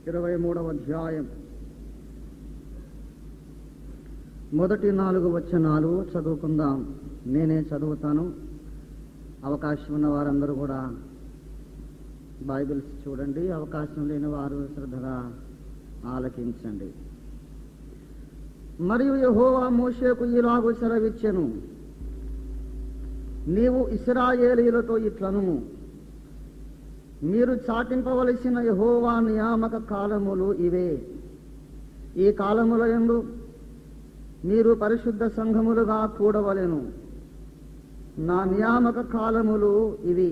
23వ అధ్యాయం మొదటి 4 వచనాలు చదువుకుందాం. నేనే చదువుతాను. అవకాశం ఉన్న వారందరూ కూడా బైబిల్స్ చూడండి. అవకాశం లేని వారు శ్రద్ధగా ఆలకించండి. మరియు యెహోవా మోషేకు ఇలాగు సెలవిచ్చెను, నీవు ఇశ్రాయేలీయులతో ఇట్లను, మీరు చాటింపవలసిన యెహోవా నియామక కాలములు ఇవే. ఈ కాలముల యందు మీరు పరిశుద్ధ సంఘములుగా కూడవలెను. నా నియామక కాలములు ఇవి.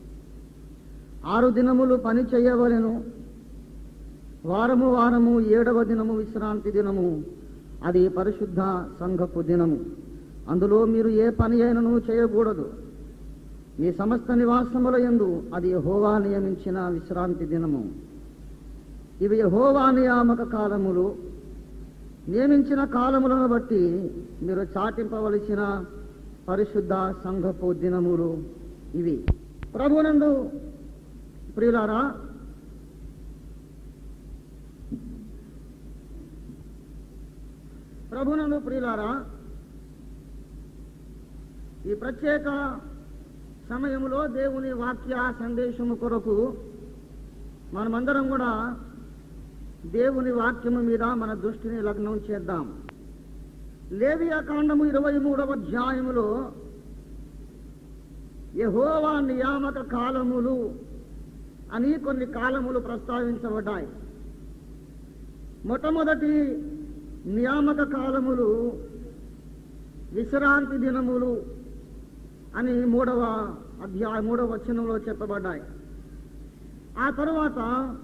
6 దినములు పని చేయవలెను. వారము 7వ దినము విశ్రాంతి దినము, అది పరిశుద్ధ సంఘపు దినము. అందులో మీరు ఏ పని అయినను చేయకూడదు. మీ సమస్త నివాసముల యందు అది యెహోవా నియమించిన విశ్రాంతి దినము. ఇవి యెహోవా నియామక కాలములు. నియమించిన కాలములను బట్టి మీరు చాటింపవలసిన పరిశుద్ధ సంఘపు దినములు ఇవి. ప్రభునందు ప్రియులారా, ఈ ప్రత్యేక సమయంలో దేవుని వాక్య సందేశము కొరకు మనమందరం కూడా దేవుని వాక్యము మీద మన దృష్టిని లగ్నం చేద్దాం. లేవియాకాండము 23వ అధ్యాయములో యెహోవా నియామక కాలములు అని కొన్ని కాలములు ప్రస్తావించబడ్డాయి. మొట్టమొదటి నియామక కాలములు విశ్రాంతి దినములు అని 3వ వచనంలో చెప్పబడ్డాయి. ఆ తరువాత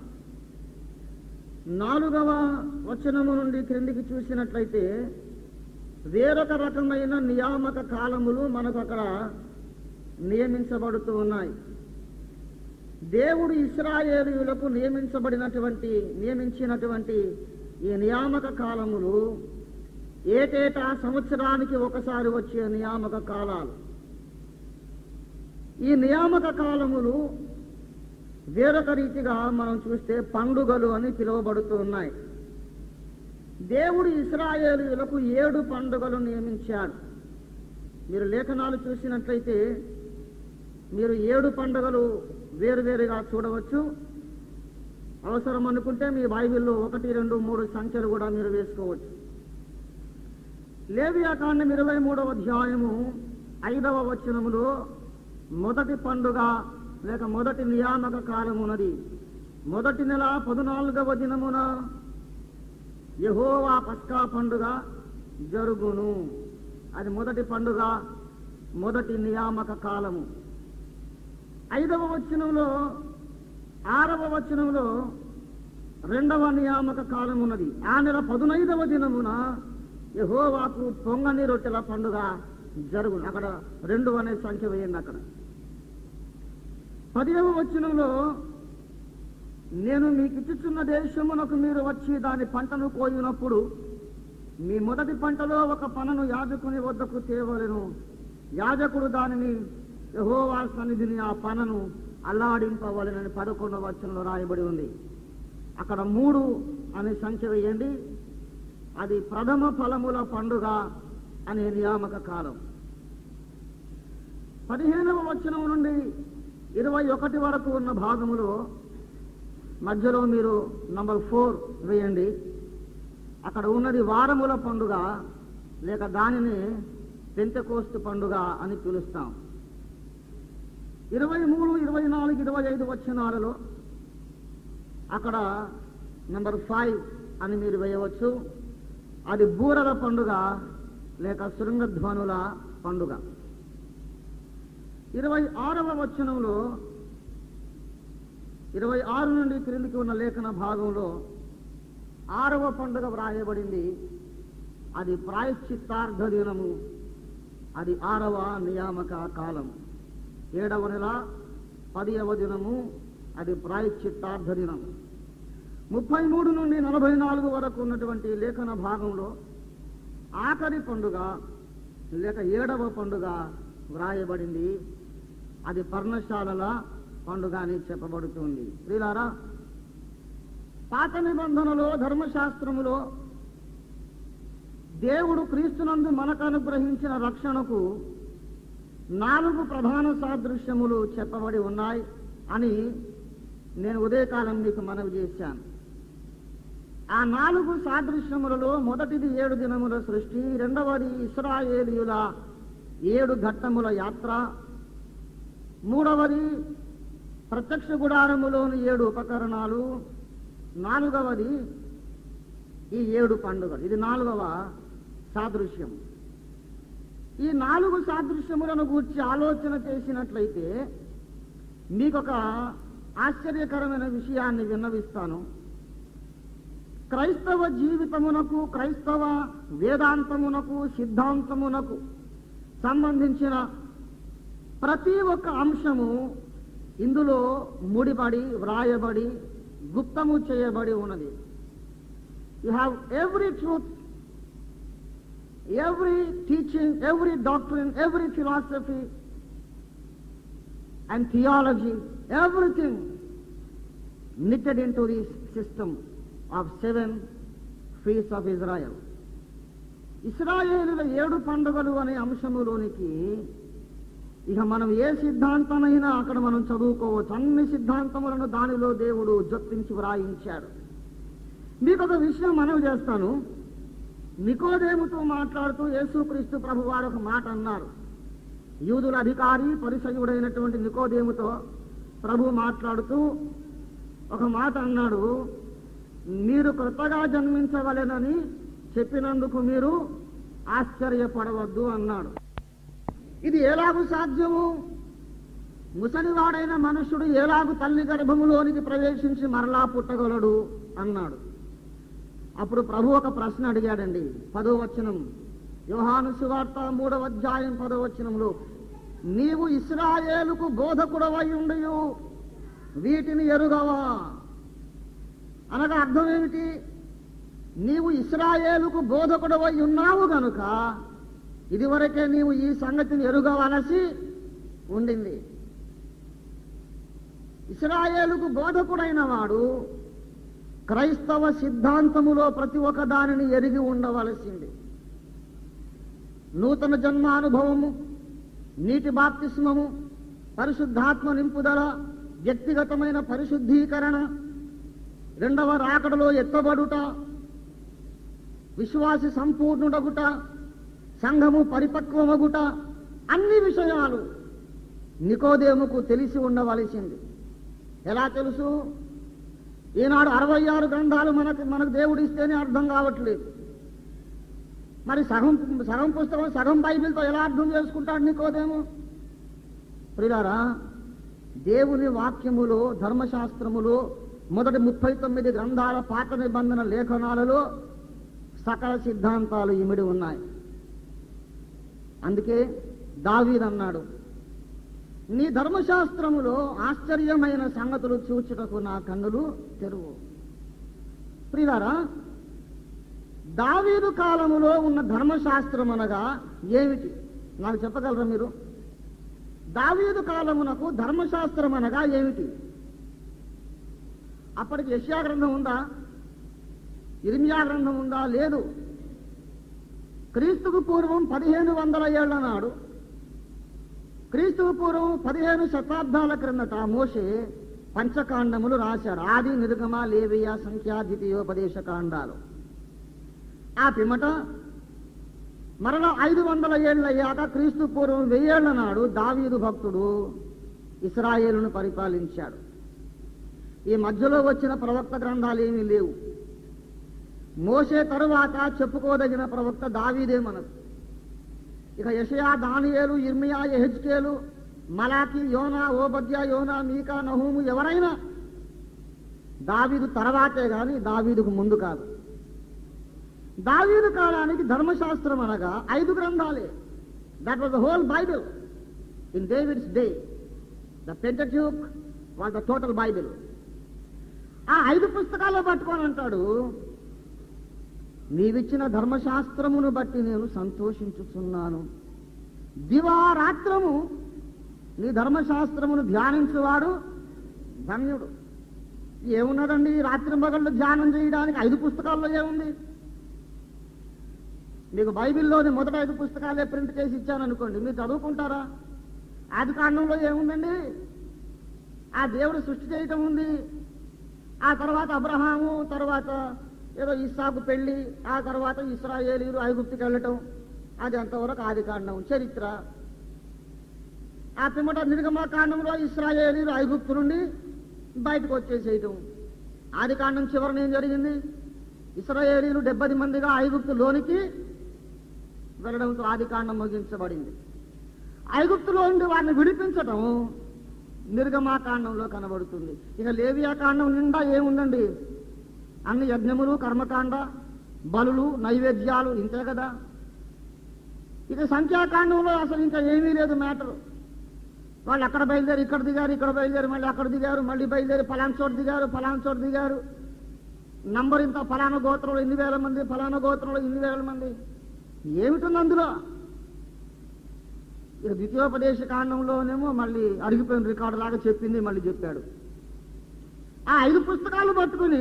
4వ వచనము నుండి క్రిందికి చూసినట్లయితే వేరొక రకమైన నియామక కాలములు మనకు అక్కడ నియమించబడుతూ ఉన్నాయి. దేవుడు ఇశ్రాయేలీయులకు నియమించినటువంటి ఈ నియామక కాలములు ఏటేటా సంవత్సరానికి ఒకసారి వచ్చే నియామక కాలాలు. ఈ నియామక కాలములు వేరొక రీతిగా మనం చూస్తే పండుగలు అని పిలువబడుతూ ఉన్నాయి. దేవుడు ఇశ్రాయేలీయులకు 7 పండుగలు నియమించాడు. మీరు లేఖనాలు చూసినట్లయితే మీరు 7 పండుగలు వేరువేరుగా చూడవచ్చు. అవసరం అనుకుంటే మీ బైబిల్లో 1, 2, 3 సంఖ్యలు కూడా మీరు వేసుకోవచ్చు. లేవియాకాండం 23వ అధ్యాయము 5వ వచనములో మొదటి పండుగ లేక మొదటి నియామక కాలమున్నది. మొదటి నెల 14వ దినమున యెహోవా పస్కా పండుగ జరుగును. అది మొదటి పండుగ, మొదటి నియామక కాలము. 5వ వచనంలో 6వ వచనంలో 2వ నియామక కాలమున్నది. ఆ నెల 15వ దినమున యెహోవాకు పొంగని రొట్టెల పండుగ జరుగును. అక్కడ 2 అనే సంఖ్య వేయండి. అక్కడ 10వ వచనంలో నేను మీకు ఇచ్చుచున్న దేశమునకు మీరు వచ్చి దాని పంటను కోయినప్పుడు మీ మొదటి పంటలో ఒక పనను యాజకుని వద్దకు తేవలెను. యాజకుడు దానిని యెహోవా సన్నిధిని ఆ పనను అల్లాడింపవలెనని 11వ వచనంలో రాయబడి ఉంది. అక్కడ 3 అనే సంఖ్య వేయండి. అది ప్రథమ ఫలముల పండుగ అనే నియామక కాలం. 15వ వచనం నుండి 21 వరకు ఉన్న భాగములో మధ్యలో మీరు నంబర్ 4 వేయండి. అక్కడ ఉన్నది వారముల పండుగ లేక దానిని పెంతెకోస్తు పండుగ అని పిలుస్తాం. 23, 24, 25 వచనాలలో అక్కడ నంబర్ 5 అని మీరు వేయవచ్చు. అది బూరల పండుగ లేక శృంగధ్వనుల పండుగ. 26వ వచనంలో 26 నుండి క్రిందికి ఉన్న లేఖన భాగంలో 6వ పండుగ వ్రాయబడింది. అది ప్రాయశ్చిత్తార్థ దినము. అది 6వ నియామక కాలం. 7వ నెల 10వ దినము, అది ప్రాయశ్చిత్తార్థ దినం. 33 నుండి 44 వరకు ఉన్నటువంటి లేఖన భాగంలో ఆఖరి పండుగ లేక 7వ పండుగ వ్రాయబడింది. అది పర్ణశాలల పండుగ అని చెప్పబడుతుంది. ప్రియులారా, పాత నిబంధనలో ధర్మశాస్త్రములో దేవుడు క్రీస్తునందు మనకు అనుగ్రహించిన రక్షణకు 4 ప్రధాన సాదృశ్యములు చెప్పబడి ఉన్నాయి అని నేను ఉదయకాలం మీకు మనవి చేశాను. ఆ 4 సాదృశ్యములలో మొదటిది 7 దినముల సృష్టి, రెండవది ఇశ్రాయేలీయుల 7 ఘట్టముల యాత్ర, మూడవది ప్రత్యక్ష గుడారములోని 7 ఉపకరణాలు, 4వది ఈ 7 పండుగలు. ఇది 4వ సాదృశ్యం. ఈ 4 సాదృశ్యములను గూర్చి ఆలోచన చేసినట్లయితే మీకొక ఆశ్చర్యకరమైన విషయాన్ని విన్నవిస్తాను. క్రైస్తవ జీవితమునకు, క్రైస్తవ వేదాంతమునకు, సిద్ధాంతమునకు సంబంధించిన ప్రతి ఒక్క అంశము ఇందులో ముడిపడి వ్రాయబడి గుప్తము చేయబడి ఉన్నది. You have every truth, every teaching, every doctrine, every philosophy and theology, everything knitted into this system of 7 feasts of Israel. ఇశ్రాయేలుల 7 పండుగలు అనే అంశములోనికి ఇక మనం ఏ సిద్ధాంతమైనా అక్కడ మనం చదువుకోవచ్చు. అన్ని సిద్ధాంతములను దానిలో దేవుడు జొప్పించి వ్రాయించాడు. మీకు ఒక విషయం మనవి చేస్తాను. నికోదేముతో మాట్లాడుతూ యేసుక్రీస్తు ప్రభువారు ఒక మాట అన్నారు. యూదుల అధికారి పరిసయ్యుడైనటువంటి నికోదేముతో ప్రభు మాట్లాడుతూ ఒక మాట అన్నాడు. మీరు కొత్తగా జన్మించవలెనని చెప్పినందుకు మీరు ఆశ్చర్యపడవద్దు అన్నాడు. ఇది ఎలాగూ సాధ్యము? ముసలివాడైన మనుష్యుడు ఎలాగూ తల్లి గర్భములోనికి ప్రవేశించి మరలా పుట్టగలడు అన్నాడు. అప్పుడు ప్రభు ఒక ప్రశ్న అడిగాడండి. 10వ వచనం, యోహాను సువార్త 3వ అధ్యాయం 10వ వచనంలో, నీవు ఇశ్రాయేలుకు బోధకుడవై ఉండియు వీటిని ఎరుగవా? అనగా అర్థం ఏమిటి? నీవు ఇశ్రాయేలుకు బోధకుడవై ఉన్నావు గనుక ఇదివరకే నీవు ఈ సంగతిని ఎరుగవలసి ఉండింది. ఇశ్రాయేలుకు బోధకుడైన వాడు క్రైస్తవ సిద్ధాంతములో ప్రతి ఒక్క దానిని ఎరిగి ఉండవలసింది. నూతన జన్మానుభవము, నీటి బాప్తిస్మము, పరిశుద్ధాత్మ నింపుదల, వ్యక్తిగతమైన పరిశుద్ధీకరణ, 2వ రాకడలో ఎత్తబడుట, విశ్వాసి సంపూర్ణుడగుట, సంఘము పరిపక్వమగుట, అన్ని విషయాలు నికోదేముకు తెలిసి ఉండవలసింది. ఎలా తెలుసు? ఈనాడు 66 గ్రంథాలు మనకు దేవుడిస్తేనే అర్థం కావట్లేదు. మరి సగం పుస్తకం, సగం బైబిల్తో ఎలా అర్థం చేసుకుంటాడు నికోదేము? ప్రియులారా, దేవుని వాక్యములో, ధర్మశాస్త్రములో మొదటి 39 గ్రంథాల పాత నిబంధన లేఖనాలలో సకల సిద్ధాంతాలు ఇమిడి ఉన్నాయి. అందుకే దావీదు అన్నాడు, నీ ధర్మశాస్త్రములో ఆశ్చర్యమైన సంగతులు చూచుటకు నా కన్నులు తెరువు. ప్రియులారా, దావీదు కాలములో ఉన్న ధర్మశాస్త్రం అనగా ఏమిటి? నాకు చెప్పగలరా మీరు? దావీదు కాలమునకు ధర్మశాస్త్రం అనగా ఏమిటి? అప్పటికి యెషయా గ్రంథం ఉందా? ఇర్మియా గ్రంథం ఉందా? లేదు. క్రీస్తుకు పూర్వం 1500 ఏళ్ల నాడు, క్రీస్తుకు పూర్వం 15 శతాబ్దాల క్రిందట మోషే పంచకాండములు రాశాడు. ఆది, నిర్గమ, లేవియ, సంఖ్య, ద్వితీయోపదేశ కాండాలు. ఆ పిమ్మట మరలా 500 ఏళ్ళు అయ్యాక క్రీస్తు పూర్వం 1000 ఏళ్ల నాడు దావీదు భక్తుడు ఇశ్రాయేలును పరిపాలించాడు. ఈ మధ్యలో వచ్చిన ప్రవక్త గ్రంథాలు ఏమీ లేవు. మోషే తరువాత చెప్పుకోదగిన ప్రవక్త దావీదే మనకు. ఇక యెషయా, దానియేలు, ఇర్మియా, యెహెజ్కేలు, మలాకి, యోనా, ఓబద్యా, యోనా, మీకా, నహూము ఎవరైనా దావీదు తర్వాతే గాని దావీదుకు ముందు కాదు. దావీదు కాలానికి ధర్మశాస్త్రం అనగా 5 గ్రంథాలే. That was the whole Bible. In David's day the Pentateuch was the total Bible. ఆ 5 పుస్తకాలు పట్టుకొని అంటాడు, నీవిచ్చిన ధర్మశాస్త్రమును బట్టి నేను సంతోషించుచున్నాను. దివారాత్రము నీ ధర్మశాస్త్రమును ధ్యానించువాడు ధన్యుడు. ఏమున్నదండి రాత్రి మగళ్ళు ధ్యానం చేయడానికి 5 పుస్తకాల్లో ఏముంది? మీకు బైబిల్లోని మొదటి 5 పుస్తకాలే ప్రింట్ చేసి ఇచ్చాననుకోండి, మీరు చదువుకుంటారా? ఆది కాండంలో ఏముందండి? ఆ దేవుడు సృష్టి చేయటం ఉంది, ఆ తర్వాత అబ్రహాము, తర్వాత ఏదో ఇస్సాకు పెళ్లి, ఆ తర్వాత ఇశ్రాయేలీయులు ఐగుప్తుకి వెళ్ళటం, అది అంతవరకు ఆది కాండం చరిత్ర. ఆ పిమ్మట నిర్గమకాండంలో ఇశ్రాయేలీయులు ఐగుప్తు నుండి బయటకు వచ్చేసేయటం. ఆది కాండం చివరన ఏం జరిగింది? ఇశ్రాయేలీయులు 70 మందిగా ఐగుప్తులోనికి వెళ్ళడంతో ఆది కాండం ముగించబడింది. ఐగుప్తులో నుండి వారిని విడిపించటం నిర్గమాకాండంలో కనబడుతుంది. ఇక లేవియాకాండం నిండా ఏముందండి? అన్ని యజ్ఞములు, కర్మకాండ, బలులు, నైవేద్యాలు, ఇంతే కదా. ఇక సంఖ్యాకాండంలో అసలు ఇంకా ఏమీ లేదు మ్యాటర్. వాళ్ళు అక్కడ బయలుదేరి ఇక్కడ దిగారు, ఇక్కడ బయలుదేరి మళ్ళీ అక్కడ దిగారు, మళ్ళీ బయలుదేరి ఫలానా చోటు దిగారు, ఫలానా చోటు దిగారు. నంబర్ ఇంత, ఫలానా గోత్రంలో 2,000 మంది, ఫలానా గోత్రంలో 2,000 మంది. ఏమిటుంది అందులో? ఇక ద్వితీయోపదేశ కాండంలోనేమో మళ్ళీ అడిగిపోయిన రికార్డు లాగా చెప్పింది, మళ్ళీ చెప్పాడు. ఆ 5 పుస్తకాలు పట్టుకుని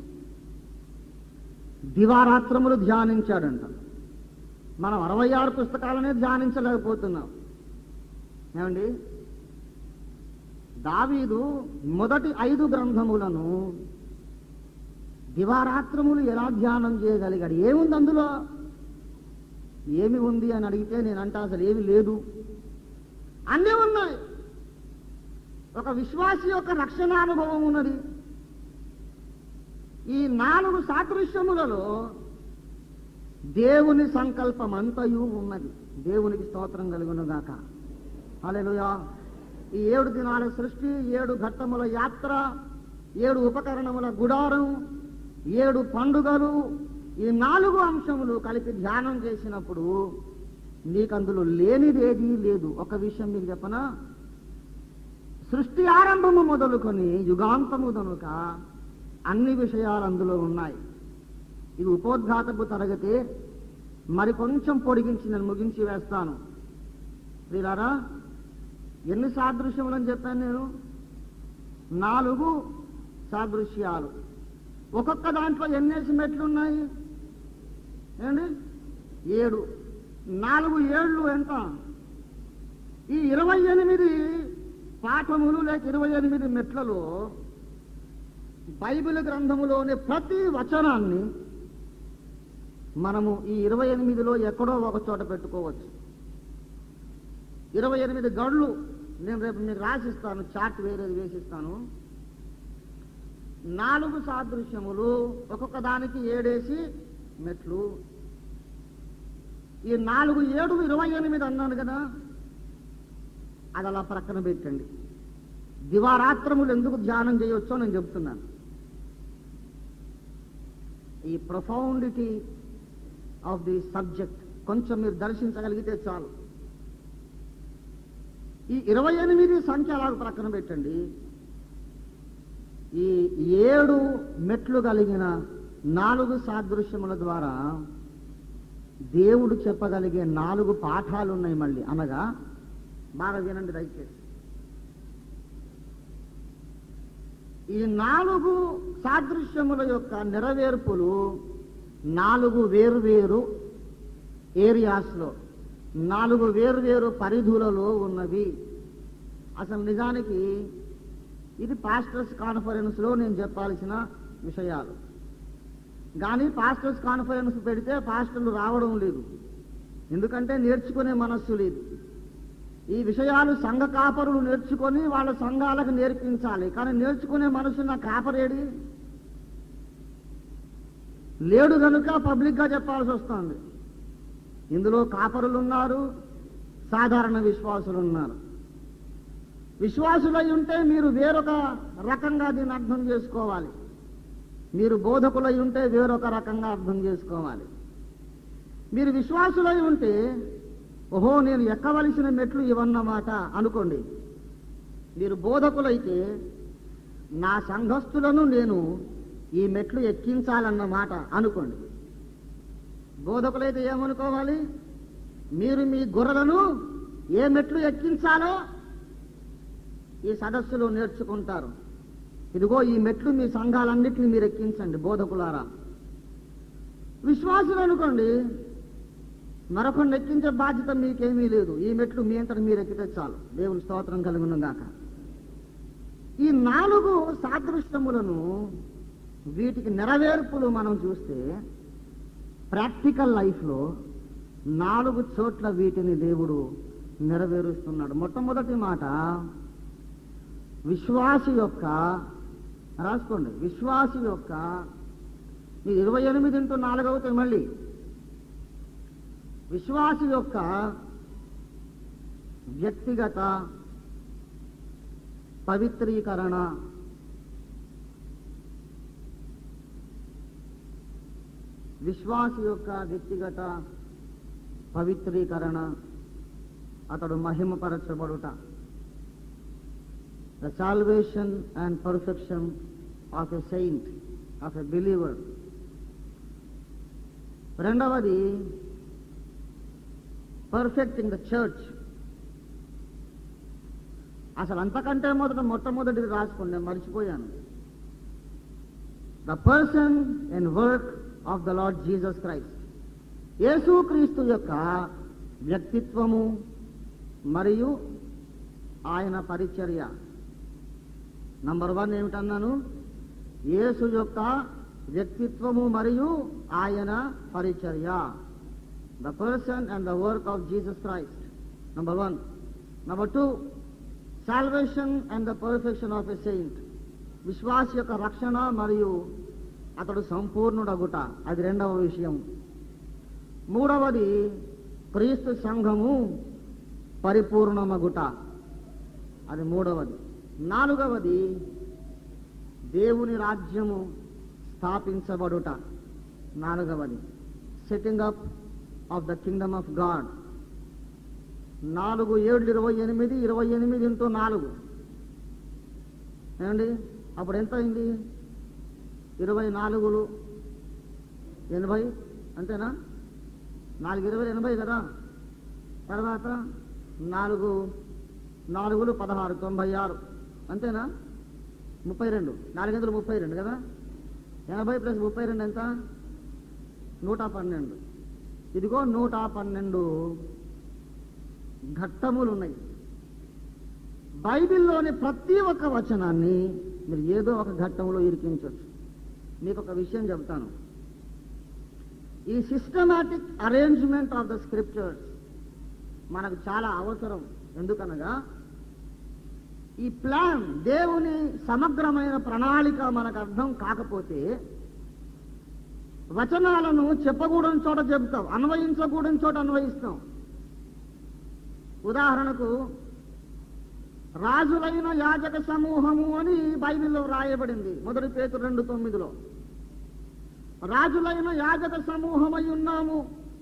దివారాత్రములు ధ్యానించాడంట. మనం 66 పుస్తకాలనే ధ్యానించలేకపోతున్నాం. ఏమండి, దావీదు మొదటి 5 గ్రంథములను దివారాత్రములు ఎలా ధ్యానం చేయగలిగాడు? ఏముంది అందులో? ఏమి ఉంది అని అడిగితే నేనంటా అసలు ఏమి లేదు, అన్నీ ఉన్నాయి. ఒక విశ్వాసి యొక్క రక్షణానుభవం ఉన్నది. ఈ 4 సాదృశ్యములలో దేవుని సంకల్పం అంతయు ఉన్నది. దేవునికి స్తోత్రం కలుగునుగాక. హల్లెలూయా. ఈ 7 దినాల సృష్టి, 7 ఘట్టముల యాత్ర, 7 ఉపకరణముల గుడారం, 7 పండుగలు, ఈ 4 అంశములు కలిపి ధ్యానం చేసినప్పుడు నీకందులో లేనిదేదీ లేదు. ఒక విషయం మీకు చెప్పనా? సృష్టి ఆరంభము మొదలుకొని యుగాంతము కనుక అన్ని విషయాలు అందులో ఉన్నాయి. ఇది ఉపోద్ఘాతపు తరగతి. మరి కొంచెం పొడిగించి నేను ముగించి వేస్తాను. ప్రియులారా, ఎన్ని సాదృశ్యములని చెప్పాను నేను? 4 సాదృశ్యాలు. ఒక్కొక్క దాంట్లో ఎన్నేసి మెట్లు ఉన్నాయి? ఏండి? 7. 4 ఏళ్ళు ఎంత? ఈ 28 పాఠములు లేక 28 మెట్లలో బైబిల్ గ్రంథములోని ప్రతి వచనాన్ని మనము ఈ 28లో ఎక్కడో ఒక చోట పెట్టుకోవచ్చు. 28 గడులు నేను రేపు మీకు రాసిస్తాను, చార్ట్ వేరేది వేసిస్తాను. 4 సాదృశ్యములు, ఒక్కొక్క దానికి 7 మెట్లు. ఈ 4, 7, 28 అన్నాను కదా, అది అలా ప్రక్కన పెట్టండి. దివారాత్రములు ఎందుకు ధ్యానం చేయవచ్చో నేను చెబుతున్నాను. ఈ ప్రొఫౌండిటీ ఆఫ్ ది సబ్జెక్ట్ కొంచెం మీరు దర్శించగలిగితే చాలు. ఈ 28 సంఖ్య అలా ప్రక్కన పెట్టండి. ఈ 7 మెట్లు కలిగిన 4 సాదృశ్యముల ద్వారా దేవుడు చెప్పగలిగే 4 పాఠాలు ఉన్నాయి. మళ్ళీ అనగా బాగా వినండి దయచేసి. ఈ 4 సాదృశ్యముల యొక్క నెరవేర్పులు 4 వేరు ఏరియాస్లో, 4 వేరు పరిధులలో ఉన్నవి. అసలు నిజానికి ఇది పాస్టర్స్ కాన్ఫరెన్స్లో నేను చెప్పాల్సిన విషయాలు. కానీ పాస్టర్స్ కాన్ఫరెన్స్ పెడితే పాస్టర్లు రావడం లేదు. ఎందుకంటే నేర్చుకునే మనస్సు లేదు. ఈ విషయాలు సంఘ కాపరులు నేర్చుకొని వాళ్ళ సంఘాలకు నేర్పించాలి. కానీ నేర్చుకునే మనసున్న కాపరేడి లేడు కనుక పబ్లిక్గా చెప్పాల్సి వస్తుంది. ఇందులో కాపరులు ఉన్నారు, సాధారణ విశ్వాసులు ఉన్నారు. విశ్వాసులై ఉంటే మీరు వేరొక రకంగా దీన్ని అర్థం చేసుకోవాలి. మీరు బోధకులై ఉంటే వేరొక రకంగా అర్థం చేసుకోవాలి. మీరు విశ్వాసులై ఉంటే ఓహో నేను ఎక్కవలసిన మెట్లు ఇవన్నమాట అనుకోండి. మీరు బోధకులైతే నా సంఘస్థులను నేను ఈ మెట్లు ఎక్కించాలన్నమాట అనుకోండి. బోధకులైతే ఏమనుకోవాలి? మీరు మీ గొర్రెలను ఏ మెట్లు ఎక్కించాలో ఈ సదస్సులో నేర్చుకుంటారు. ఇదిగో ఈ మెట్లు మీ సంఘాలన్నింటినీ మీరు ఎక్కించండి బోధకులారా. విశ్వాసులు అనుకోండి, మరొకరిని ఎక్కించే బాధ్యత మీకేమీ లేదు. ఈ మెట్లు మీ అంతట మీరు ఎక్కితే చాలు. దేవుని స్తోత్రం కలుగును గాక. ఈ 4 సాదృశ్యములను, వీటికి నెరవేర్పులు మనం చూస్తే ప్రాక్టికల్ లైఫ్లో 4 చోట్ల వీటిని దేవుడు నెరవేరుస్తున్నాడు. మొట్టమొదటి మాట, విశ్వాసి యొక్క, రాసుకోండి, విశ్వాసి యొక్క, మీరు 28:4 అవుతాయి మళ్ళీ. విశ్వాసి యొక్క వ్యక్తిగత పవిత్రీకరణ, విశ్వాసి యొక్క వ్యక్తిగత పవిత్రీకరణ, అతడు మహిమపరచబడుట. The salvation and perfection of a saint, of a believer. రెండవది, perfecting the church. అసలు అంతకంటే మొట్టమొదటిది రాసుకోండి, నేను మర్చిపోయాను. The person and work of the Lord Jesus Christ. యేసుక్రీస్తు యొక్క వ్యక్తిత్వము మరియు ఆయన పరిచర్య. నంబర్ 1 ఏమిటన్నాను? యేసు యొక్క వ్యక్తిత్వము మరియు ఆయన పరిచర్య. The person and the work of Jesus Christ. Number 1. Number 2, salvation and the perfection of a saint. విశ్వాసి యొక్క రక్షణ మరియు అతడు సంపూర్ణుడగుట, అది రెండవ విషయం. మూడవది, క్రీస్తు సంఘము పరిపూర్ణమగుట, అది మూడవది. నాలుగవది, దేవుని రాజ్యము స్థాపించబడుట, నాలుగవది. Setting up of the kingdom of God. 4, 7, 28, 28 × 4 ఏమండి? అప్పుడు ఎంత అయింది? 24 80, అంతేనా? 4 20 80 కదా. తర్వాత 4 4 16 96, అంతేనా? 32, 4 32 కదా. 80 + 32 ఎంత? 112. ఇదిగో 112 ఘట్టములు ఉన్నాయి. బైబిల్లోని ప్రతి ఒక్క వచనాన్ని మీరు ఏదో ఒక ఘట్టంలో ఇరికించవచ్చు. మీకు ఒక విషయం చెప్తాను. ఈ systematic arrangement of the scriptures మనకు చాలా అవసరం. ఎందుకనగా ఈ ప్లాన్, దేవుని సమగ్రమైన ప్రణాళిక మనకు అర్థం కాకపోతే వచనాలను చెప్పకూడని చోట చెప్తాం, అన్వయించకూడని చోట అన్వయిస్తాం. ఉదాహరణకు, రాజులైన యాజక సమూహము అని బైబిల్లో రాయబడింది 1 పేతురు 2:9. రాజులైన యాజక సమూహమై ఉన్నాము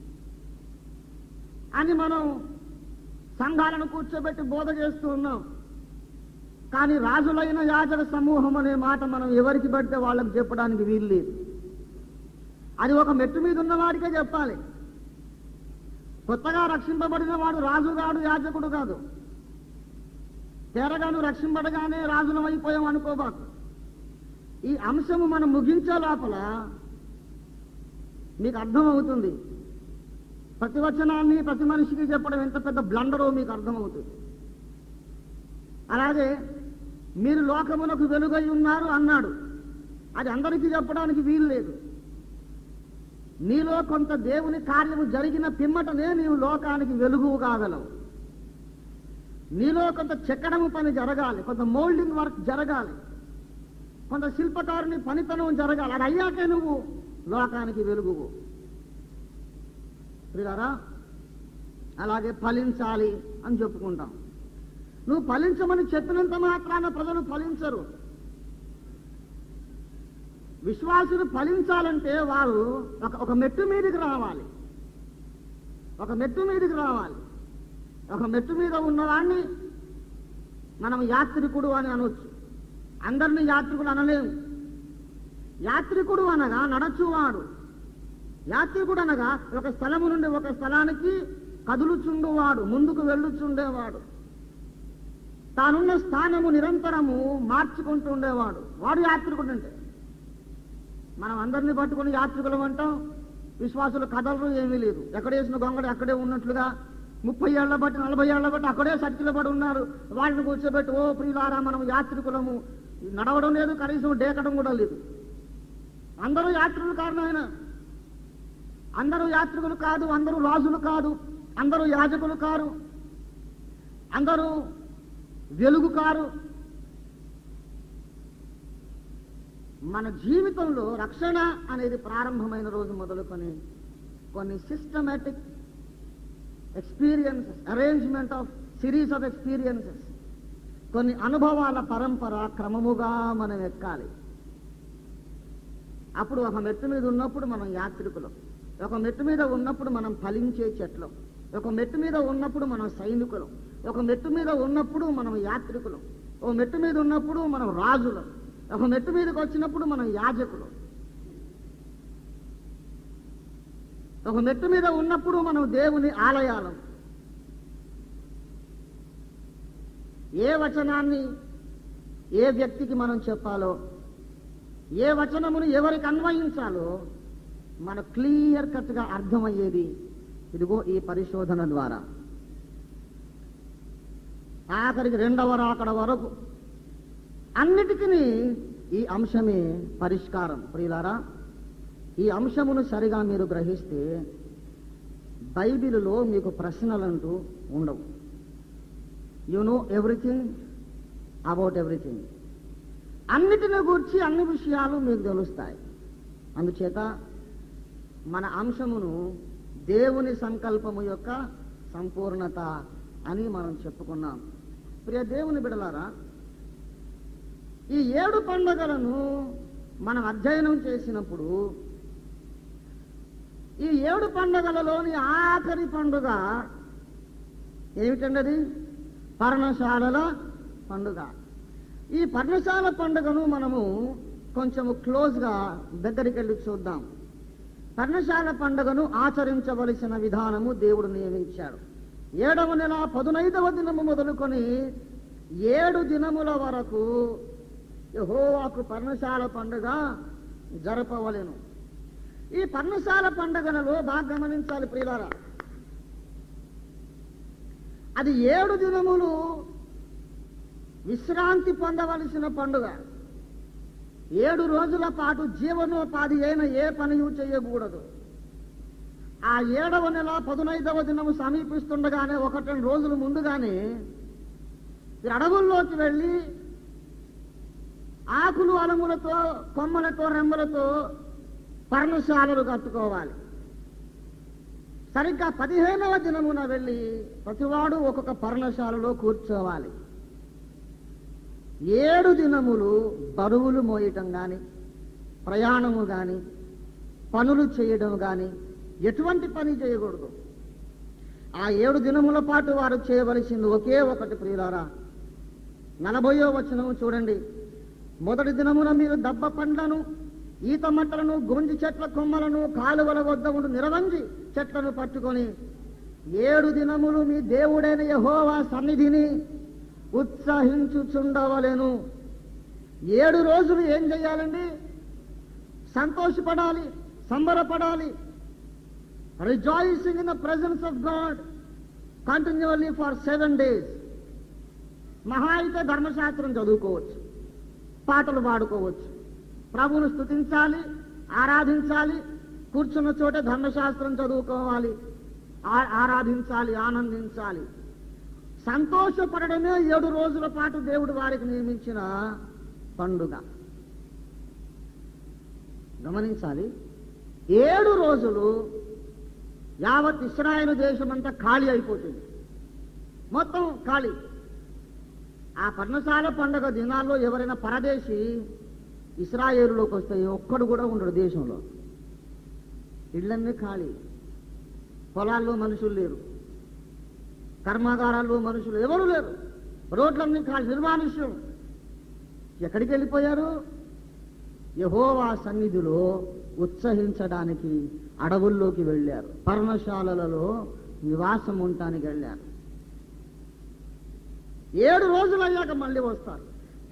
అని మనం సంఘాలను కూర్చోబెట్టి బోధ చేస్తూ ఉన్నాం. కానీ రాజులైన యాజక సమూహం అనే మాట మనం ఎవరికి పడితే వాళ్ళకి చెప్పడానికి వీలు లేదు. అది ఒక మెట్టు మీద ఉన్నవాడికే చెప్పాలి. కొత్తగా రక్షింపబడిన వాడు రాజు కాడు, యాజకుడు కాదు. తేరగాను రక్షింపడగానే రాజులం అయిపోయాం అనుకోబాకు. ఈ అంశము మనం ముగించే లోపల మీకు అర్థమవుతుంది. ప్రతి వచనాన్ని ప్రతి మనిషికి చెప్పడం ఎంత పెద్ద బ్లండరో మీకు అర్థమవుతుంది. అలాగే మీరు లోకమునకు వెలుగై ఉన్నారు అన్నాడు. అది అందరికీ చెప్పడానికి వీలు లేదు. నీలో కొంత దేవుని కార్యము జరిగిన పిమ్మటనే నీవు లోకానికి వెలుగు కాగలవు. నీలో కొంత చెక్కడము పని జరగాలి, కొంత మోల్డింగ్ వర్క్ జరగాలి, కొంత శిల్పకారుని పనితనం జరగాలి. అది అయ్యాకే నువ్వు లోకానికి వెలుగువు. ప్రియులారా, అలాగే ఫలించాలి అని చెప్పుకుంటాం. నువ్వు ఫలించమని చెప్పినంత మాత్రాన ప్రజలు ఫలించరు. విశ్వాసులు ఫలించాలంటే వారు ఒక మెట్టు మీదకి రావాలి. ఒక మెట్టు మీదకి రావాలి. ఒక మెట్టు మీద ఉన్నవాడిని మనం యాత్రికుడు అని అనొచ్చు. అందరినీ యాత్రికుడు అనలేము. యాత్రికుడు అనగా నడచువాడు. యాత్రికుడు అనగా ఒక స్థలము నుండి ఒక స్థలానికి కదులుచుండువాడు, ముందుకు వెళ్ళుచుండేవాడు. తానున్న స్థానము నిరంతరము మార్చుకుంటూ ఉండేవాడు. వాడు యాత్రికుడు. అంటే మనం అందరినీ పట్టుకుని యాత్రికులం అంటాం. విశ్వాసులు కథలు ఏమీ లేదు. ఎక్కడేసిన గొంగడి అక్కడే ఉన్నట్లుగా 30 ఏళ్ల బట్టి 40 ఏళ్ల బట్టి అక్కడే సర్కిల్ పడి ఉన్నారు. వాళ్ళని కూర్చోబెట్టి, ఓ ప్రియులారా మనం యాత్రికులము, నడవడం లేదు, కనీసం డేకడం కూడా లేదు. అందరూ యాత్రికులు కారణం ఆయన. అందరూ యాత్రికులు కాదు, అందరూ రాజులు కాదు, అందరూ యాజకులు కారు, అందరూ వెలుగు కారు. మన జీవితంలో రక్షణ అనేది ప్రారంభమైన రోజు మొదలుకొని కొన్ని systematic experiences, arrangement of series of experiences, కొన్ని అనుభవాల పరంపర క్రమముగా మనం ఎక్కాలి. అప్పుడు ఒక మెట్టు మీద ఉన్నప్పుడు మనం యాత్రికులం, ఒక మెట్టు మీద ఉన్నప్పుడు మనం ఫలించే చెట్లం, ఒక మెట్టు మీద ఉన్నప్పుడు మనం సైనికులం, ఒక మెట్టు మీద ఉన్నప్పుడు మనం యాత్రికులం, ఒక మెట్టు మీద ఉన్నప్పుడు మనం రాజులం, ఒక మెట్టు మీదకి వచ్చినప్పుడు మనం యాజకులు, ఒక మెట్టు మీద ఉన్నప్పుడు మనం దేవుని ఆలయాలం. ఏ వచనాన్ని ఏ వ్యక్తికి మనం చెప్పాలో, ఏ వచనమును ఎవరికి అన్వయించాలో మన క్లియర్ కట్గా అర్థమయ్యేది ఇదిగో ఈ పరిశోధన ద్వారా. ఆఖరికి 2వ రాకడ వరకు అన్నిటికీ ఈ అంశమే పరిష్కారం. ప్రియులారా, ఈ అంశమును సరిగా మీరు గ్రహిస్తే బైబిలులో మీకు ప్రశ్నలంటూ ఉండవు. You know everything about everything. అన్నిటిని గూర్చి అన్ని విషయాలు మీకు తెలుస్తాయి. అందుచేత మన అంశమును దేవుని సంకల్పము యొక్క సంపూర్ణత అని మనం చెప్పుకున్నాం. ప్రియ దేవుని బిడలారా, ఈ 7 పండుగలను మనం అధ్యయనం చేసినప్పుడు ఈ 7 పండుగలలోని ఆఖరి పండుగ ఏమిటండి? అది పర్ణశాలల పండుగ. ఈ పర్ణశాల పండుగను మనము కొంచెము క్లోజ్గా దగ్గరికి వెళ్ళి చూద్దాం. పర్ణశాల పండుగను ఆచరించవలసిన విధానము దేవుడు నియమించాడు. 7వ నెల 15వ దినము మొదలుకొని 7 దినముల వరకు యెహోవాకు పర్ణశాల పండుగ జరపవలెను. ఈ పర్ణశాల పండుగలలో బాగా గమనించాలి ప్రియులారా, అది 7 దినములు విశ్రాంతి పొందవలసిన పండుగ. 7 రోజుల పాటు జీవనోపాధి అయిన ఏ పనియూ చేయకూడదు. ఆ 7వ నెల 15వ దినము సమీపిస్తుండగానే 1-2 రోజులు ముందుగానే అడవుల్లోకి వెళ్ళి ఆకులు అలములతో, కొమ్మలతో, రెమ్మలతో పర్ణశాలలు కట్టుకోవాలి. సరిగ్గా 15వ దినమున వెళ్ళి ప్రతివాడు ఒక్కొక్క పర్ణశాలలో కూర్చోవాలి. 7 దినములు బరువులు మోయటం కానీ, ప్రయాణము కానీ, పనులు చేయడం కానీ ఎటువంటి పని చేయకూడదు. ఆ 7 దినముల పాటు వారు చేయవలసింది ఒకే ఒకటి ప్రియులారా. 40వ వచనము చూడండి. మొదటి దినమున మీరు దబ్బ పండ్లను, ఈత మట్టలను, గొంజి చెట్ల కొమ్మలను, కాలువల వద్ద ఉండు నిరవంజి చెట్లను పట్టుకొని 7 దినములు మీ దేవుడైన యెహోవా సన్నిధిని ఉత్సహించుచుండవలెను. 7 రోజులు ఏం చేయాలండి? సంతోషపడాలి, సంబరపడాలి. Rejoicing in the presence of God continually for 7 days. మహా అయితే ధర్మశాస్త్రం చదువుకోవచ్చు, పాటలు పాడుకోవచ్చు, ప్రభువును స్తుతించాలి, ఆరాధించాలి. కూర్చున్న చోటే ధర్మశాస్త్రం చదువుకోవాలి, ఆరాధించాలి, ఆనందించాలి. సంతోషపడడమే 7 రోజుల పాటు దేవుడు వారికి నియమించిన పండుగ. గమనించాలి, 7 రోజులు యావత్ ఇశ్రాయేలు దేశమంతా ఖాళీ అయిపోతుంది, మొత్తం ఖాళీ. ఆ పర్ణశాల పండుగ దినాల్లో ఎవరైనా పరదేశి ఇశ్రాయేలులోకి వస్తే ఒక్కడు కూడా ఉండడు దేశంలో. ఇళ్ళన్నీ ఖాళీ, పొలాల్లో మనుషులు లేరు, కర్మాగారాల్లో మనుషులు ఎవరు లేరు, రోడ్లన్నీ ఖాళీ, నిర్మానుష్యం. ఎక్కడికి వెళ్ళిపోయారు? యెహోవా సన్నిధిలో ఉత్సహించడానికి అడవుల్లోకి వెళ్ళారు, పర్ణశాలలలో నివాసం ఉండటానికి వెళ్ళారు. 7 రోజులు అయ్యాక మళ్ళీ వస్తారు.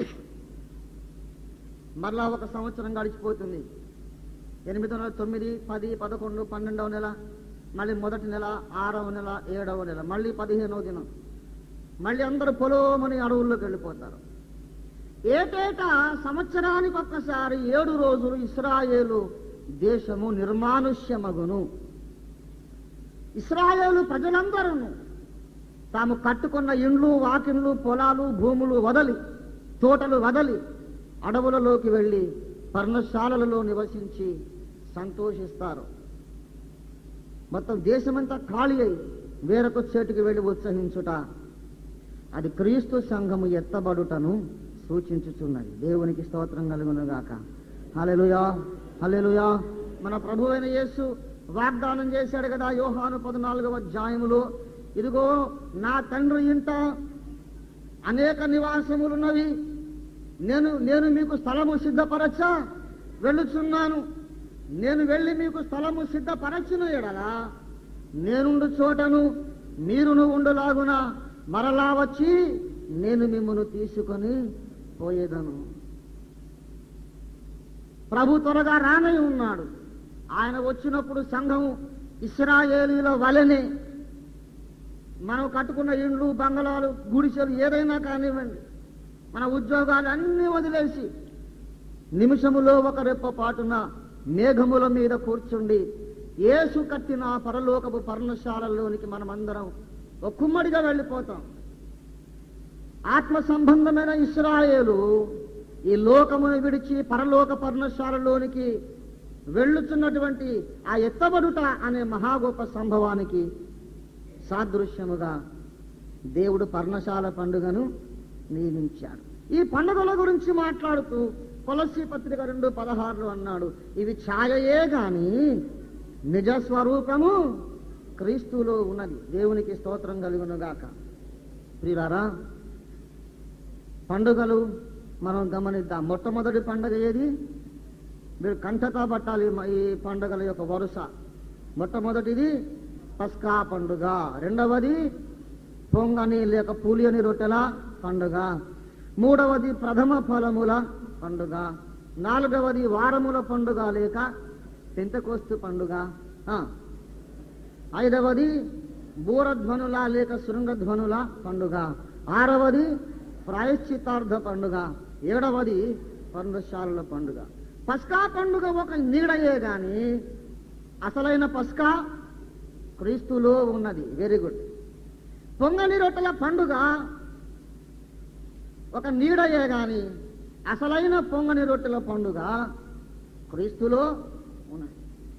మరలా 1 సంవత్సరం గడిచిపోతుంది. 8వ నెల, 9, 10, 11, 12వ నెల, మళ్ళీ మొదటి నెల, 6వ నెల, 7వ నెల, మళ్ళీ 15వ దినం, మళ్ళీ అందరూ పొలోమని అడవుల్లోకి వెళ్ళిపోతారు. ఏటేటా సంవత్సరానికి ఒక్కసారి 7 రోజులు ఇశ్రాయేలు దేశము నిర్మానుష్యమగును. ఇశ్రాయేలు ప్రజలందరూ తాము కట్టుకున్న ఇండ్లు, వాకిండ్లు, పొలాలు, భూములు వదలి, తోటలు వదలి అడవులలోకి వెళ్ళి పర్ణశాలలలో నివసించి సంతోషిస్తారు. మొత్తం దేశమంతా ఖాళీ అయి వేరొక చేటుకి వెళ్ళి ఉత్సహించుట, అది క్రీస్తు సంఘము ఎత్తబడుటను సూచించుచున్నది. దేవునికి స్తోత్రం కలుగునుగాక. హల్లెలూయా, హల్లెలూయా. మన ప్రభువైన యేసు వాగ్దానం చేశాడు కదా యోహాను 14వ అధ్యాయములో, ఇదిగో నా తండ్రి ఇంట అనేక నివాసములున్నవి, నేను మీకు స్థలము సిద్ధపరచా వెళ్ళుచున్నాను. నేను వెళ్ళి మీకు స్థలము సిద్ధపరచిన ఎడలా నేనుండు చోటను మీరును ఉండులాగున మరలా వచ్చి నేను మిమ్మల్ని తీసుకొని పోయేదను. ప్రభు త్వరగా రానై ఉన్నాడు. ఆయన వచ్చినప్పుడు సంఘము ఇశ్రాయేలీల వలెనే మనం కట్టుకున్న ఇండ్లు, బంగళాలు, గుడిసెలు ఏదైనా కానివ్వండి, మన ఉద్యోగాలు అన్నీ వదిలేసి నిమిషములో ఒక రెప్ప పాటున మేఘముల మీద కూర్చుండి యేసు కట్టిన పరలోకపు పర్ణశాలలోనికి మనమందరం ఒక కుమ్మడిగా వెళ్ళిపోతాం. ఆత్మ సంబంధమైన ఇశ్రాయేలు ఈ లోకమును విడిచి పరలోక పర్ణశాలలోనికి వెళ్ళుచున్నటువంటి ఆ ఎత్తబడుట అనే మహా గొప్ప సంభవానికి సాదృశ్యముగా దేవుడు పర్ణశాల పండుగను నియమించాడు. ఈ పండుగల గురించి మాట్లాడుతూ కొలస్సీ పత్రిక 2:16 అన్నాడు, ఇవి ఛాయయే గాని నిజ స్వరూపము క్రీస్తులో ఉన్నది. దేవునికి స్తోత్రం కలుగునుగాక. ప్రియులారా, పండుగలు మనం గమనిద్దాం. మొట్టమొదటి పండుగ ఏది? మీరు కంఠతా పట్టాలి ఈ పండుగల యొక్క వరుస. మొట్టమొదటిది పస్కా పండుగ, రెండవది పొంగని లేక పులియని రొట్టెల పండుగ, మూడవది ప్రథమ ఫలముల పండుగ, నాలుగవది వారముల పండుగ లేక పెంతెకోస్తు పండుగ, ఐదవది బూరధ్వనుల లేక శృంగధ్వనుల పండుగ, ఆరవది ప్రాయశ్చిత్తార్థ పండుగ, ఏడవది పర్ణశాలల పండుగ. పస్కా పండుగ ఒక నీడయే గాని అసలైన పస్కా క్రీస్తులో ఉన్నది. Very good. పొంగని రొట్టెల పండుగ ఒక నీడయే గాని అసలైన పొంగని రొట్టెల పండుగ క్రీస్తులో ఉన్నది.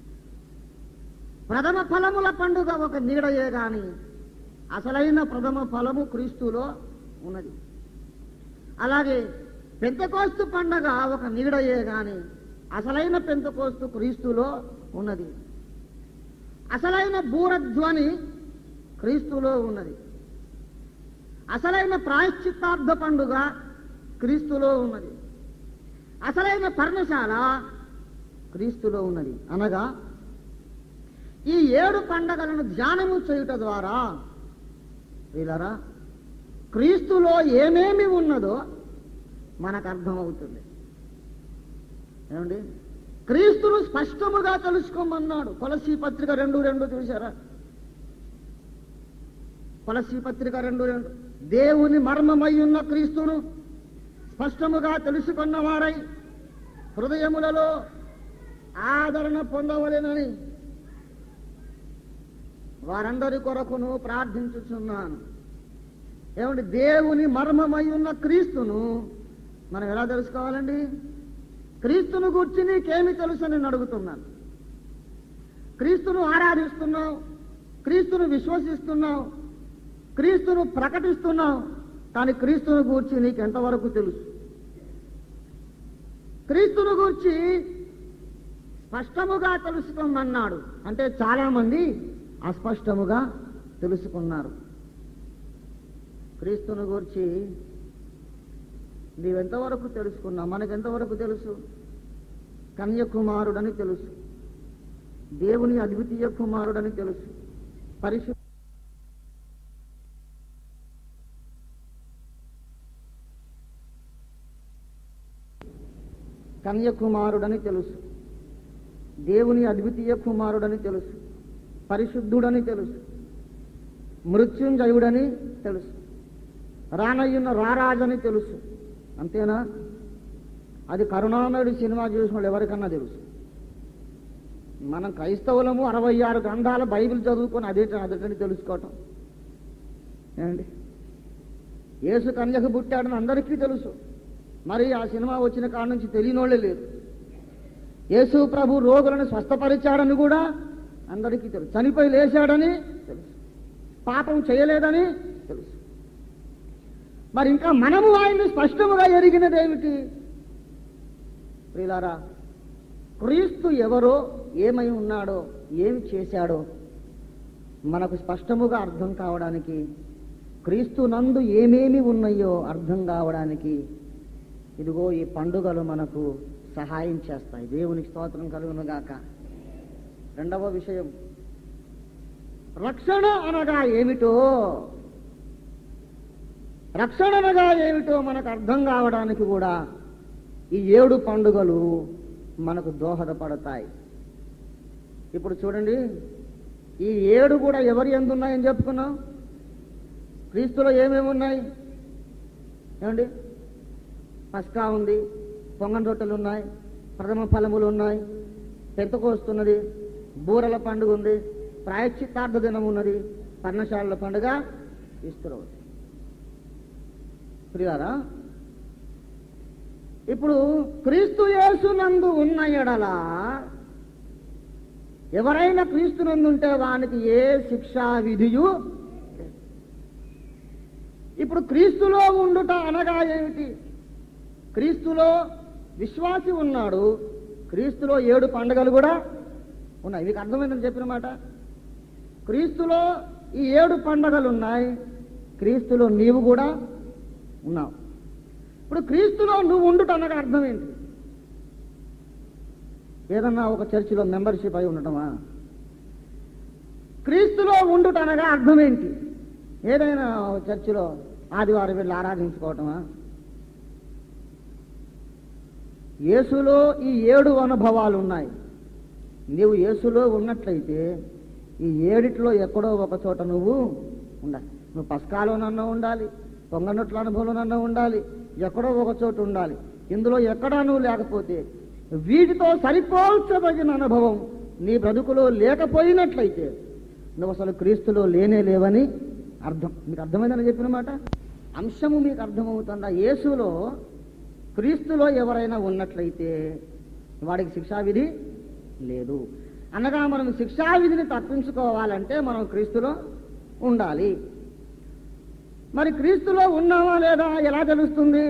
ప్రథమ ఫలముల పండుగ ఒక నీడయే గాని అసలైన ప్రథమ ఫలము క్రీస్తులో ఉన్నది. అలాగే పెంతెకోస్తు పండుగ ఒక నీడయే గాని అసలైన పెంతెకోస్తు క్రీస్తులో ఉన్నది. అసలైన బూరధ్వని క్రీస్తులో ఉన్నది. అసలైన ప్రాయశ్చిత్తార్థ పండుగ క్రీస్తులో ఉన్నది. అసలైన పర్ణశాల క్రీస్తులో ఉన్నది. అనగా ఈ 7 పండగలను ధ్యానము చేయుట ద్వారా వీళ్ళరా క్రీస్తులో ఏమేమి ఉన్నదో మనకు అర్థమవుతుంది. ఏమండి? క్రీస్తును స్పష్టముగా తెలుసుకోమన్నాడు. కొలస్సీ పత్రిక 2:2 చూశారా? కొలస్సీ పత్రిక 2:2 దేవుని మర్మమై ఉన్న క్రీస్తును స్పష్టముగా తెలుసుకున్న వారై హృదయములలో ఆదరణ పొందవలెనని వారందరి కొరకును ప్రార్థించుచున్నాను. ఏమంటే దేవుని మర్మమై ఉన్న క్రీస్తును మనం ఎలా తెలుసుకోవాలండి? క్రీస్తును గురించి నీకేమి తెలుసు అని నేను అడుగుతున్నాను. క్రీస్తును ఆరాధిస్తున్నావు, క్రీస్తును విశ్వసిస్తున్నావు, క్రీస్తును ప్రకటిస్తున్నావు, కానీ క్రీస్తును గూర్చి నీకు ఎంతవరకు తెలుసు? క్రీస్తును గూర్చి స్పష్టముగా తెలుసుకోమన్నాడు. అంటే చాలా మంది అస్పష్టముగా తెలుసుకున్నారు. క్రీస్తును గూర్చి నీవెంతవరకు తెలుసుకున్నావు? మనకెంతవరకు తెలుసు? కన్యకుమారుడని తెలుసు, దేవుని అద్వితీయ కుమారుడని తెలుసు, పరిశుద్ధ కన్యకుమారుడని తెలుసు, దేవుని అద్వితీయ కుమారుడని తెలుసు, పరిశుద్ధుడని తెలుసు, మృత్యుంజయుడని తెలుసు, రానయ్యున్న రారాజని తెలుసు. అంతేనా? అది కరుణామయుడు సినిమా చూసిన వాళ్ళు ఎవరికన్నా తెలుసు. మనం క్రైస్తవులము 66 గ్రంథాల బైబిల్ చదువుకొని అదేటని తెలుసుకోవటం ఏమండి? యేసు కన్యకు పుట్టాడని అందరికీ తెలుసు, మరి ఆ సినిమా వచ్చిన కాడ నుంచి తెలియనోళ్ళే లేరు. యేసు ప్రభు రోగులను స్వస్థపరిచాడని కూడా అందరికీ తెలుసు, చనిపోయి లేచాడని తెలుసు, పాపం చేయలేదని తెలుసు. మరి ఇంకా మనము ఆయన్ని స్పష్టముగా ఎరిగినదేమిటి? ప్రియులారా, క్రీస్తు ఎవరో, ఏమై ఉన్నాడో, ఏమి చేశాడో మనకు స్పష్టముగా అర్థం కావడానికి, క్రీస్తు నందు ఏమేమి ఉన్నాయో అర్థం కావడానికి ఇదిగో ఈ పండుగలు మనకు సహాయం చేస్తాయి. దేవునికి స్తోత్రం కలుగునుగాక. రెండవ విషయం, రక్షణ అనగా ఏమిటో, రక్షణ అనగా ఏమిటో మనకు అర్థం కావడానికి కూడా ఈ 7 పండుగలు మనకు దోహదపడతాయి. ఇప్పుడు చూడండి, ఈ 7 కూడా ఎవరి యందు ఉన్నాయని చెప్పుకున్నాం? క్రీస్తులో ఏమేమి ఉన్నాయి ఏమండి? పస్కా ఉంది, పొంగని రొట్టెలు ఉన్నాయి, ప్రథమ ఫలములు ఉన్నాయి, పెంతెకోస్తున్నది, బూరల పండుగ ఉంది, ప్రాయశ్చిత్తార్థ దినం ఉన్నది, పర్ణశాలల పండుగ, ఈస్టర్ ఉంది. ప్రియారా, ఇప్పుడు క్రీస్తు యేసునందు ఉన్న ఎడల ఎవరైనా క్రీస్తునందు ఉంటే వానికి ఏ శిక్షా విధియు. ఇప్పుడు క్రీస్తులో ఉండుట అనగా ఏమిటి? క్రీస్తులో విశ్వాసి ఉన్నాడు, క్రీస్తులో 7 పండుగలు కూడా ఉన్నాయి. మీకు అర్థమైందని చెప్పిన మాట. క్రీస్తులో ఈ 7 పండుగలు ఉన్నాయి, క్రీస్తులో నీవు కూడా ఉన్నావు. ఇప్పుడు క్రీస్తులో నువ్వు ఉండుట అనగా అర్థం ఏంటి? ఏదన్నా ఒక చర్చిలో మెంబర్షిప్ అయి ఉండటమా? క్రీస్తులో ఉండుట అనగా అర్థం ఏంటి? ఏదైనా చర్చిలో ఆదివారం వెళ్ళి ఆరాధించుకోవటమా? యేసులో ఈ 7 అనుభవాలు ఉన్నాయి. నీవు యేసులో ఉన్నట్లయితే ఈ 7 ఎక్కడో ఒక చోట నువ్వు ఉండాలి. నువ్వు పస్కాలోనన్నా ఉండాలి, పొంగనొట్ల అనుభవంలోనన్నా ఉండాలి, ఎక్కడో ఒక చోట ఉండాలి. ఇందులో ఎక్కడా నువ్వు లేకపోతే, వీటితో సరిపోల్చదగిన అనుభవం నీ బ్రతుకులో లేకపోయినట్లయితే నువ్వు అసలు క్రీస్తులో లేనే లేవని అర్థం. మీకు అర్థమైందని చెప్పిన మాట. అంశము మీకు అర్థమవుతుందా? యేసులో క్రీస్తులో ఎవరైనా ఉన్నట్లయితే వాడికి శిక్షావిధి లేదు. అనగా మనం శిక్షావిధిని తప్పించుకోవాలంటే మనం క్రీస్తులో ఉండాలి. మరి క్రీస్తులో ఉన్నామా లేదా ఎలా తెలుస్తుంది?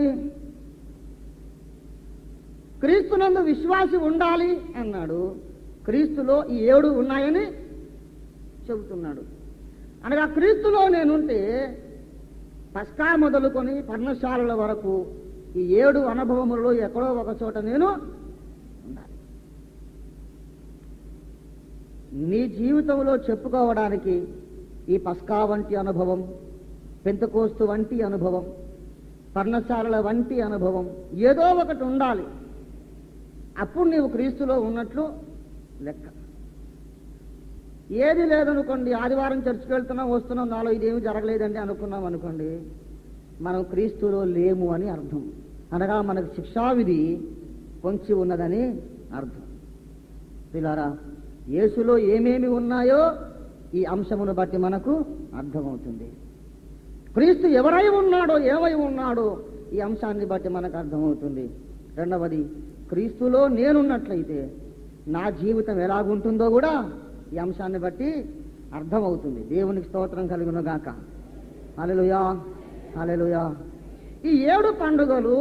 క్రీస్తునందు విశ్వాసి ఉండాలి అన్నాడు, క్రీస్తులో ఈ 7 ఉన్నాయని చెబుతున్నాడు. అనగా క్రీస్తులో నేనుంటే పస్కా మొదలుకొని పర్ణశాలల వరకు ఈ 7 అనుభవములలో ఎక్కడో ఒక చోట నేను ఉండాలి. నీ జీవితంలో చెప్పుకోవడానికి ఈ పస్కా వంటి అనుభవం, పెంతెకోస్తు వంటి అనుభవం, పర్ణశాలల వంటి అనుభవం ఏదో ఒకటి ఉండాలి. అప్పుడు నీవు క్రీస్తులో ఉన్నట్లు లెక్క. ఏది లేదనుకోండి, ఆదివారం చర్చికి వెళ్తున్నాం, వస్తున్నాం, నాలో ఇదేమి జరగలేదండి అనుకున్నాం అనుకోండి, మనం క్రీస్తులో లేము అని అర్థం. అనగా మనకు శిక్షావిధి పొంచి ఉన్నదని అర్థం. పిల్లారా, యేసులో ఏమేమి ఉన్నాయో ఈ అంశమును బట్టి మనకు అర్థమవుతుంది. క్రీస్తు ఎవరై ఉన్నాడో, ఏమై ఉన్నాడో ఈ అంశాన్ని బట్టి మనకు అర్థమవుతుంది. రెండవది, క్రీస్తులో నేనున్నట్లయితే నా జీవితం ఎలాగుంటుందో కూడా ఈ అంశాన్ని బట్టి అర్థమవుతుంది. దేవునికి స్తోత్రం కలుగును గాక. హల్లెలూయా, హల్లెలూయా. ఈ 7 పండుగలు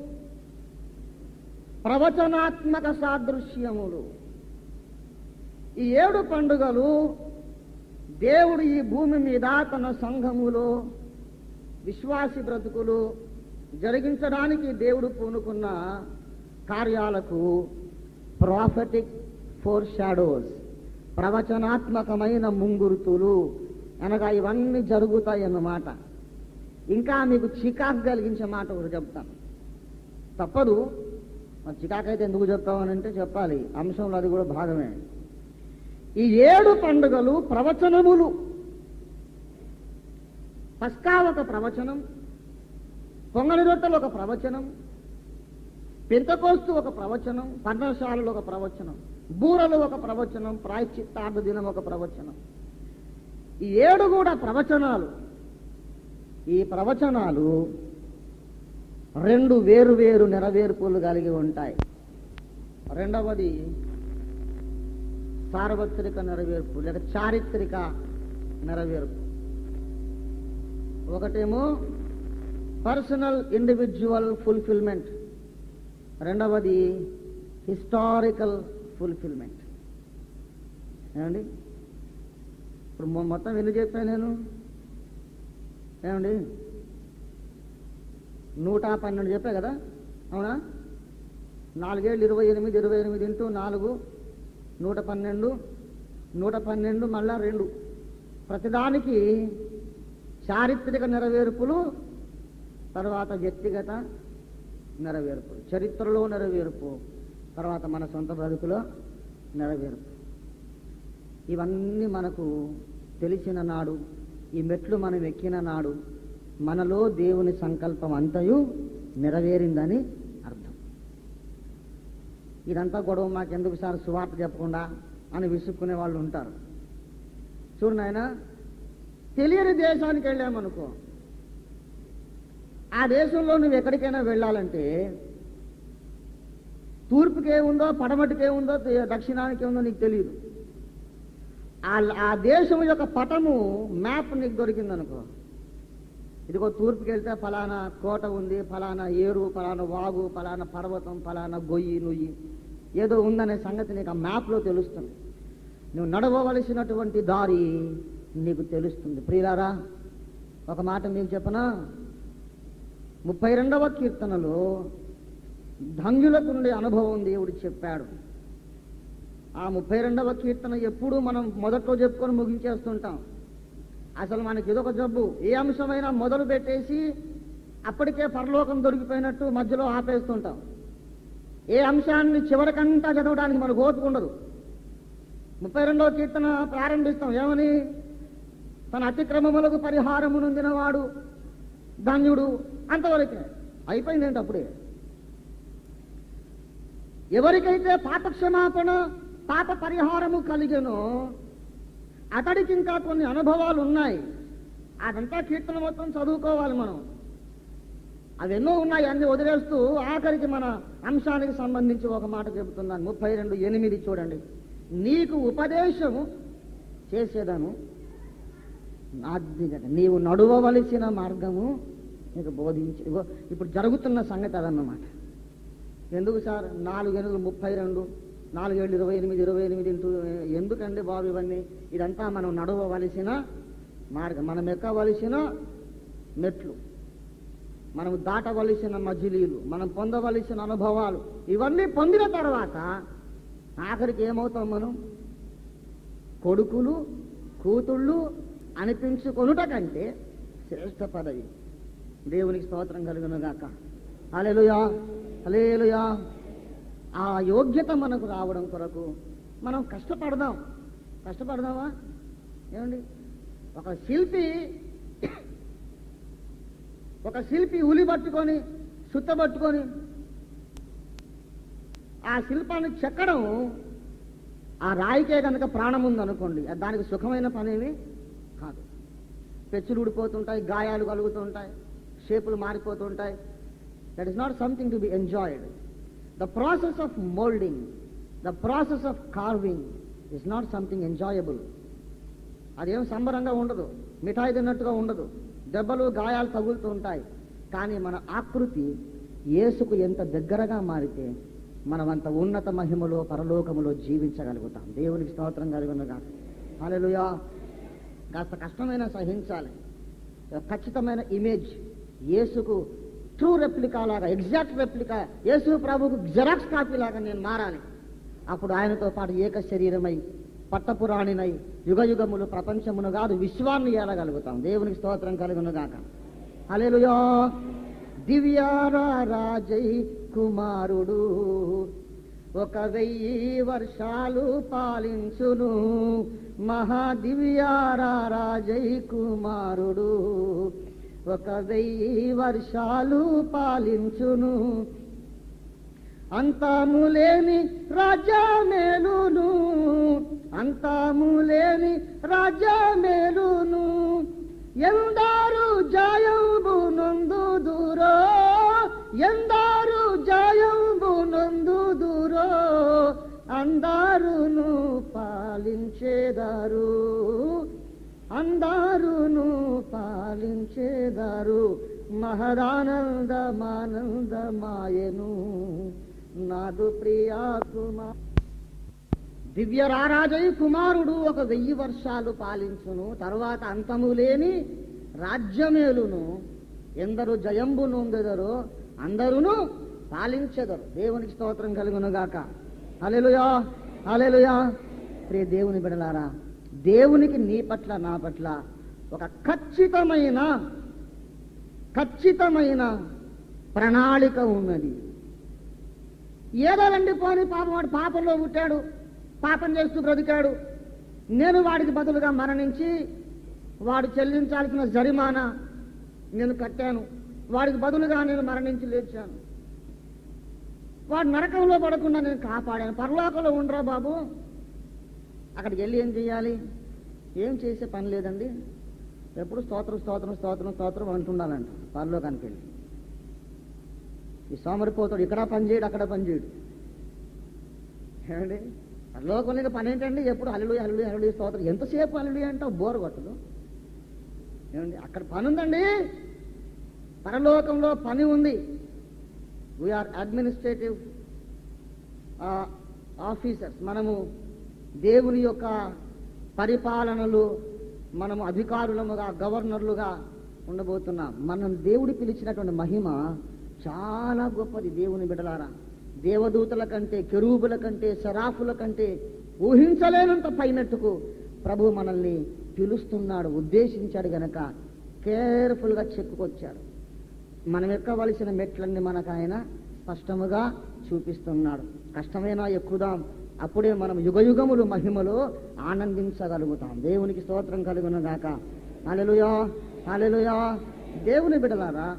ప్రవచనాత్మక సాదృశ్యములు. ఈ 7 పండుగలు దేవుడు ఈ భూమి మీద తన సంఘములో విశ్వాసి బ్రతుకులు జరిగించడానికి దేవుడు పూనుకున్న కార్యాలకు ప్రాఫెటిక్ ఫోర్ షాడోస్, ప్రవచనాత్మకమైన ముంగురుతులు అనగా ఇవన్నీ జరుగుతాయి అన్నమాట. ఇంకా మీకు చికాకు కలిగించే మాట ఒకటి చెప్తాను, తప్పదు. చికాకైతే ఎందుకు చెప్తామనంటే చెప్పాలి, అంశంలో అది కూడా భాగమే. ఈ 7 పండుగలు ప్రవచనములు. పస్కా ఒక ప్రవచనం, పొంగలి రొట్టెలు ఒక ప్రవచనం, పెంతెకోస్తు ఒక ప్రవచనం, పర్ణశాలలు ఒక ప్రవచనం, బూరలు ఒక ప్రవచనం, ప్రాయశ్చిత్తార్థ దినం ఒక ప్రవచనం. ఈ 7 కూడా ప్రవచనాలు. ఈ ప్రవచనాలు 2 వేరు వేరు నెరవేర్పులు కలిగి ఉంటాయి. రెండవది సార్వత్రిక నెరవేర్పు లేక చారిత్రక నెరవేర్పు. ఒకటేమో పర్సనల్ ఇండివిజువల్ ఫుల్ఫిల్మెంట్, రెండవది హిస్టారికల్ ఫుల్ఫిల్మెంట్. ఏమండి, ఇప్పుడు మొత్తం ఎన్ని చెప్పాను నేను? ఏమండి, 112 చెప్పా కదా, అవునా? 4 ఏళ్ళు 28, 28 ఇంటూ 4 112, 112 మళ్ళా 2. ప్రతిదానికి చారిత్రక నెరవేర్పులు, తర్వాత వ్యక్తిగత నెరవేర్పులు. చరిత్రలో నెరవేర్పు, తర్వాత మన సొంత బ్రతుకులో నెరవేర్పు. ఇవన్నీ మనకు తెలిసిన నాడు, ఈ మెట్లు మనం ఎక్కిన నాడు మనలో దేవుని సంకల్పం అంతయు నెరవేరిందని అర్థం. ఇదంతా గొడవ మాకెందుకు సార్ సువార్త చెప్పకుండా అని విసుక్కునే వాళ్ళు ఉంటారు. చూడు నాయన, తెలియని దేశానికి వెళ్ళామనుకో, ఆ దేశంలో నువ్వు ఎక్కడికైనా వెళ్ళాలంటే తూర్పుకేముందో పడమటికేముందో దక్షిణానికేముందో నీకు తెలియదు. ఆ దేశం యొక్క పటము మ్యాప్ నీకు దొరికిందనుకో, ఇదిగో తూర్పుకి వెళ్తే ఫలానా కోట ఉంది, ఫలానా ఏరు, ఫలానా వాగు, ఫలానా పర్వతం, ఫలానా గొయ్యి నుయ్యి ఏదో ఉందనే సంగతి నీకు ఆ మ్యాప్లో తెలుస్తుంది. నువ్వు నడవవలసినటువంటి దారి నీకు తెలుస్తుంది. ప్రియులారా, ఒక మాట మీకు చెప్పనా, 32వ కీర్తనలో ధన్యులకుండే అనుభవం దేవుడు చెప్పాడు. ఆ 32వ కీర్తన ఎప్పుడూ మనం మొదట్లో చెప్పుకొని ముగించేస్తుంటాం. అసలు మనకి ఇదొక జబ్బు, ఏ అంశమైనా మొదలు పెట్టేసి అప్పటికే పరలోకం దొరికిపోయినట్టు మధ్యలో ఆపేస్తుంటాం. ఏ అంశాన్ని చివరికంతా చదవడానికి మనకు ఓపిక ఉండదు. 32వ కీర్తన ప్రారంభిస్తాం ఏమని? తన అతిక్రమములకు పరిహారము నొందినవాడు ధన్యుడు, అంతవరకే అయిపోయిందేంటి అప్పుడే. ఎవరికైతే పాపక్షమాపణ పాప పరిహారము కలిగెనో అతడికి ఇంకా కొన్ని అనుభవాలు ఉన్నాయి. అదంతా కీర్తన మొత్తం చదువుకోవాలి మనం. అవెన్నో ఉన్నాయి, అన్ని వదిలేస్తూ ఆఖరికి మన అంశానికి సంబంధించి ఒక మాట చెబుతున్నాను. 32:8 చూడండి. నీకు ఉపదేశము చేసేదను, నీవు నడువవలసిన మార్గము నీకు బోధించి. ఇప్పుడు జరుగుతున్న సంగతి అదన్నమాట. ఎందుకు సార్ 4 ఏళ్ళు 32, 4 ఏళ్ళు 28 ఇంటూ ఎందుకండి బాబు ఇవన్నీ? ఇదంతా మనం నడవవలసిన మార్గం, మనం ఎక్కవలసిన మెట్లు, మనం దాటవలసిన మజిలీలు, మనం పొందవలసిన అనుభవాలు. ఇవన్నీ పొందిన తర్వాత ఆఖరికి ఏమవుతాం మనం? కొడుకులు కూతుళ్ళు అనిపించుకొనుట కంటే శ్రేష్ఠ పదవి. దేవునికి స్తోత్రం కలుగునుగాక. హల్లెలూయా, హల్లెలూయా. ఆ యోగ్యత మనకు రావడం కొరకు మనం కష్టపడదామా? ఏమండి, ఒక శిల్పి ఉలి పట్టుకొని సుత్త పట్టుకొని ఆ శిల్పాన్ని చెక్కడం, ఆ రాయికే కనుక ప్రాణం ఉందనుకోండి, దానికి సుఖమైన పనేమి కాదు. పెచ్చులు ఊడిపోతుంటాయి, గాయాలు కలుగుతుంటాయి, షేపులు మారిపోతుంటాయి. That is not something to be enjoyed. The process of molding, the process of carving is not something enjoyable. అదేం సంబరంగా ఉండదు, మిఠాయి తిన్నట్టుగా ఉండదు, దెబ్బలు గాయాలు తగులుతూ ఉంటాయి. కానీ మన ఆకృతి యేసుకు ఎంత దగ్గరగా మారితే మనం అంత ఉన్నత మహిమలో పరలోకములో జీవించగలుగుతాం. దేవునికి స్తోత్రం కలుగునుగాక. హల్లెలూయా. కాస్త కష్టమైన సహించాలి. ఖచ్చితమైన ఇమేజ్, యేసుకు ట్రూ రెప్లికా లాగా, ఎగ్జాక్ట్ రెప్లికా, యేసు ప్రభువుకు జెరాక్స్ కాపీ లాగా నేను మారాలి. అప్పుడు ఆయనతో పాటు ఏక శరీరమై పట్టపురాణినై యుగయుగములు ప్రపంచమును కాదు విశ్వాన్ని ఏలగలుగుతాం. దేవునికి స్తోత్రం కలుగునుగాక. హల్లెలూయా. దివ్యారాజై కుమారుడు 1000 వర్షాలు పాలించును. మహాదివ్యారాజై కుమారుడు 1000 వర్షాలు పాలించును. అంతములేని రాజ్యమేలును, అంతములేని రాజ్యమేలును. ఎందరు జయంబు నొందుదురో, ఎందరు జయంబు నొందుదురో, అందరును పాలించేదారు, అందరును పాలించేదారు. మహదానందమానందమాయను నాదు ప్రియా కుమార్. దివ్యరారాజై కుమారుడు 1000 వర్షాలు పాలించును. తరువాత అంతము లేని రాజ్యమేలును. ఎందరు జయంబు నొందెదరో అందరును పాలించెదరు. దేవునికి స్తోత్రం కలుగునుగాక. హల్లెలూయా, హల్లెలూయా. ప్రియ దేవుని బిడ్డలారా, దేవునికి నీ పట్ల నా పట్ల ఒక ఖచ్చితమైన ప్రణాళిక ఉన్నది. ఏదో పోని పాపం, వాడు పాపంలో పుట్టాడు, పాపం చేస్తూ బ్రతికాడు, నేను వాడికి బదులుగా మరణించి వాడు చెల్లించాల్సిన జరిమానా నేను కట్టాను, వాడికి బదులుగా నేను మరణించి లేచాను, వాడు నరకంలో పడకుండా నేను కాపాడాను, పరలోకంలో ఉండరా బాబు. అక్కడికి వెళ్ళి ఏం చేయాలి? ఏం చేసే పని లేదండి. ఎప్పుడు స్తోత్రం స్తోత్రం స్తోత్రం స్తోత్రం అంటుండాలంట పరలోకానికి వెళ్ళి. ఈ సోమరిపోతాడు, ఇక్కడ పనిచేయడు అక్కడ పనిచేయడు. ఏమండి, పరలోకంలో పని ఏంటండి? ఎప్పుడు హల్లెలూయా హల్లెలూయా హల్లెలూయా స్తోత్రం. ఎంతసేపు హల్లెలూయా అంటావు? బోరు కొట్టదు. ఏమండి, అక్కడ పని ఉందండి. పరలోకంలో పని ఉంది. We are administrative officers. మనము దేవుని యొక్క పరిపాలనలు, మనము అధికారులముగా, గవర్నర్లుగా ఉండబోతున్నాం. మనం దేవుడు పిలిచినటువంటి మహిమ చాలా గొప్పది. దేవుని బిడ్డలారా, దేవదూతల కంటే, కెరూబుల కంటే, సరాఫుల కంటే ఊహించలేనంత పైనట్టుకు ప్రభు మనల్ని పిలుస్తున్నాడు, ఉద్దేశించాడు గనక కేర్ఫుల్గా చెక్కుకొచ్చాడు. మనం ఎక్కవలసిన మెట్లన్నీ మనకు ఆయన స్పష్టముగా చూపిస్తున్నాడు. కష్టమైనా ఎక్కుదాం, అప్పుడే మనం యుగయుగములు మహిమలో ఆనందించగలుగుతాం. దేవునికి స్తోత్రం కలుగును గాక. హల్లెలూయా, హల్లెలూయా. దేవుని బిడ్డలారా,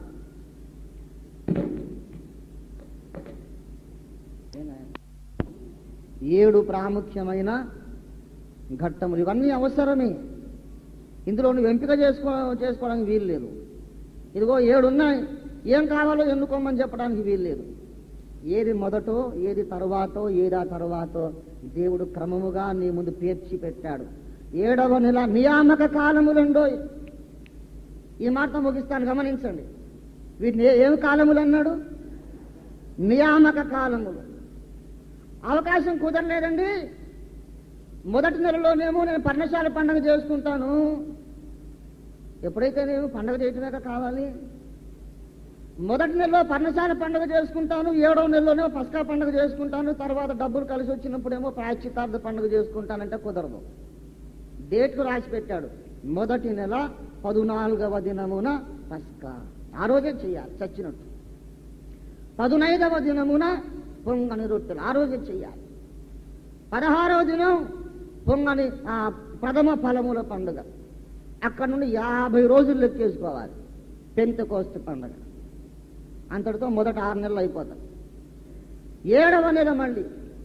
ఏడు ప్రాముఖ్యమైన ఘట్టములు, ఇవన్నీ అవసరమే. ఇందులో నువ్వు ఎంపిక చేసుకోవడానికి వీలు లేదు. ఇదిగో 7 ఉన్నాయి, ఏం కావాలో ఎన్నుకోమని చెప్పడానికి వీలు లేదు. ఏది మొదటో, ఏది తరువాతో, ఏదా తరువాతో దేవుడు క్రమముగా నీ ముందు పేర్చి పెట్టాడు. 7వ నెల నియామక కాలములండో. ఈ మాట ముగిస్తాను, గమనించండి. వీటిని ఏమి కాలములు అన్నాడు? నియామక కాలములు. అవకాశం కుదరలేదండి. మొదటి నెలలోనేమో నేను పర్ణశాల పండుగ చేసుకుంటాను. ఎప్పుడైతే నేను పండుగ చేయటమే కావాలి. మొదటి నెలలో పర్ణశాల పండుగ చేసుకుంటాను, 7వ నెలలోనే పస్కా పండుగ చేసుకుంటాను, తర్వాత డబ్బులు కలిసి వచ్చినప్పుడేమో ప్రాయశ్చిత్తార్థ పండుగ చేసుకుంటానంటే కుదరదు. డేట్లు రాసి పెట్టాడు. మొదటి నెల 14వ దినమున పస్కా, ఆ రోజే చేయాలి చచ్చినట్టు. 15వ దినమున పొంగని రొట్టెలు, ఆ రోజే చేయాలి. 16వ దినం పొంగని ప్రథమ ఫలముల పండుగ. అక్కడ నుండి 50 రోజులు లెక్కేసుకోవాలి పెంతెకోస్తు పండుగ. అంతటితో మొదట 6 నెలలు అయిపోతాయి. 7వ నెల మళ్ళీ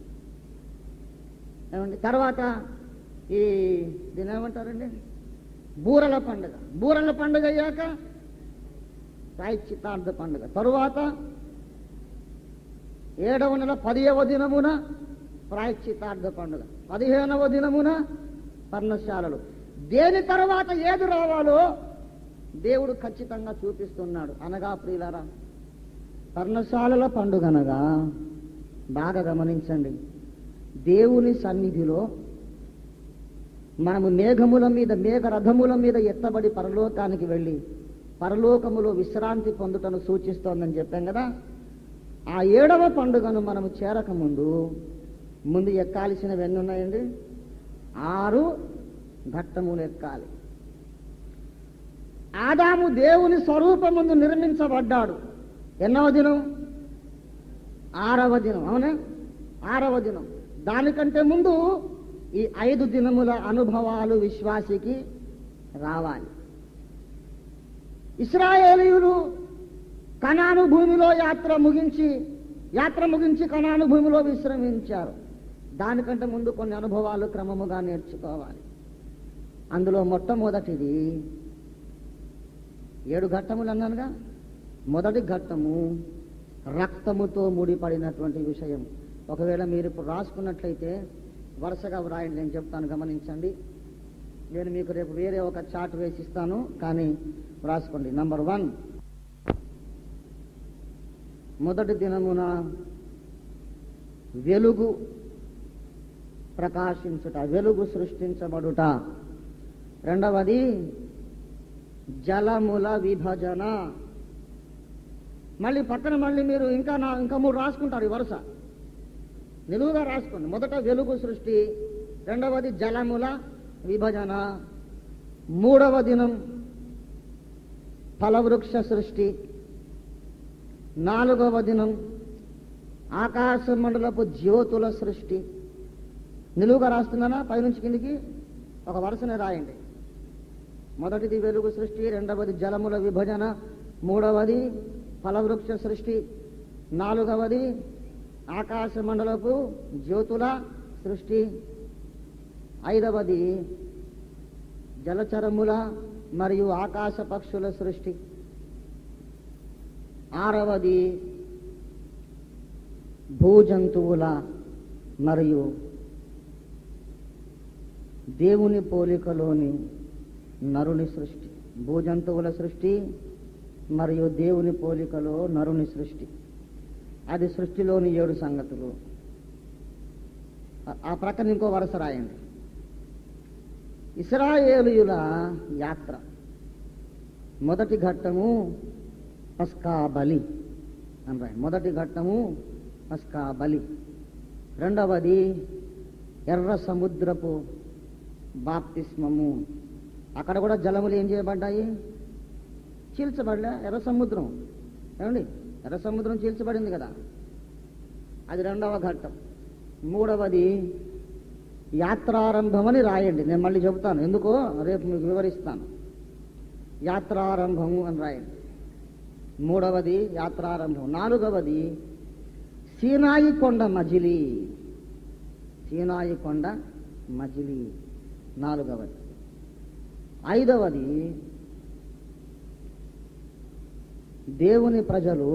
ఏమండి, తర్వాత ఈ దీని ఏమంటారండి, బూరల పండుగ. బూరల పండుగ అయ్యాక ప్రాయశ్చిత్తార్థ పండుగ. తరువాత 7వ నెల 10వ దినమున ప్రాయశ్చిత్తార్థ పండుగ, 15వ దినమున పర్ణశాలలు. దేని తర్వాత ఏది రావాలో దేవుడు ఖచ్చితంగా చూపిస్తున్నాడు. అనగా ప్రియులారా, పర్ణశాలల పండుగ అనగా బాగా గమనించండి, దేవుని సన్నిధిలో మనము మేఘముల మీద, మేఘరథముల మీద ఎత్తబడి పరలోకానికి వెళ్ళి పరలోకములో విశ్రాంతి పొందుటను సూచిస్తోందని చెప్పాం కదా. ఆ 7వ పండుగను మనము చేరక ముందు ఎక్కాల్సినవి ఎన్ని ఉన్నాయండి? 6 ఘట్టములు ఎక్కాలి. ఆదాము దేవుని స్వరూపముందు నిర్మించబడ్డాడు. ఎన్నవ దినం? 6వ దినం. అవునా? 6వ దినం. దానికంటే ముందు ఈ 5 దినముల అనుభవాలు విశ్వాసికి రావాలి. ఇశ్రాయేలీయులు కనాను భూమిలో యాత్ర ముగించి కనాను భూమిలో విశ్రమించారు. దానికంటే ముందు కొన్ని అనుభవాలు క్రమముగా నేర్చుకోవాలి. అందులో మొట్టమొదటిది 7 ఘట్టములు అన్నానుగా. మొదటి ఘట్టము రక్తముతో ముడిపడినటువంటి విషయం. ఒకవేళ మీరు ఇప్పుడు రాసుకున్నట్లయితే వరుసగా వ్రాయండి, నేను చెప్తాను, గమనించండి. నేను మీకు రేపు వేరే ఒక చార్ట్ వేసిస్తాను, కానీ రాసుకోండి. నంబర్ 1, మొదటి దినమున వెలుగు ప్రకాశించుట, వెలుగు సృష్టించబడుట. రెండవది జలముల విభజన. మళ్ళీ పక్కన మీరు ఇంకా 3 రాసుకుంటారు. ఈ వరుస నిలువుగా రాసుకోండి. మొదట వెలుగు సృష్టి, రెండవది జలముల విభజన, 3వ దినం ఫలవృక్ష సృష్టి, 4వ దినం ఆకాశ మండలపు జ్యోతుల సృష్టి. నిలువుగా రాస్తున్నానా? పైనుంచి కిందికి ఒక వరుసనే రాయండి. మొదటిది వెలుగు సృష్టి, రెండవది జలముల విభజన, 3వది ఫలవృక్ష సృష్టి, 4వది ఆకాశ మండలపు జ్యోతుల సృష్టి, 5వది జలచరముల మరియు ఆకాశ పక్షుల సృష్టి, 6వది భూజంతువుల మరియు దేవుని పోలికలోని నరుని సృష్టి. భూజంతువుల సృష్టి మరియు దేవుని పోలికలో నరుని సృష్టి. అది సృష్టిలోని 7 సంగతులు. ఆ ప్రక్కన ఇంకో వరుస రాయండి. ఇశ్రాయేలీయుల యాత్ర. మొదటి ఘట్టము పస్కా బలి అని రాయండి. మొదటి ఘట్టము పస్కా బలి. రెండవది ఎర్ర సముద్రపు బాప్తిస్మము. అక్కడ కూడా జలములు ఏం చేయబడ్డాయి? చీల్చబడలే. ఎర్ర సముద్రం, ఏమండి, ఎర్ర సముద్రం చీల్చబడింది కదా, అది 2వ ఘట్టం. 3వది యాత్రారంభం అని రాయండి. నేను మళ్ళీ చెబుతాను, ఎందుకో రేపు మీకు వివరిస్తాను. యాత్రారంభము అని రాయండి. 3వది యాత్రారంభం. 4వది సీనాయి కొండ మజిలీ. సీనాయి కొండ మజిలీ 4వది. 5వది దేవుని ప్రజలు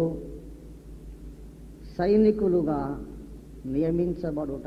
సైనికులుగా నియమించబడుట.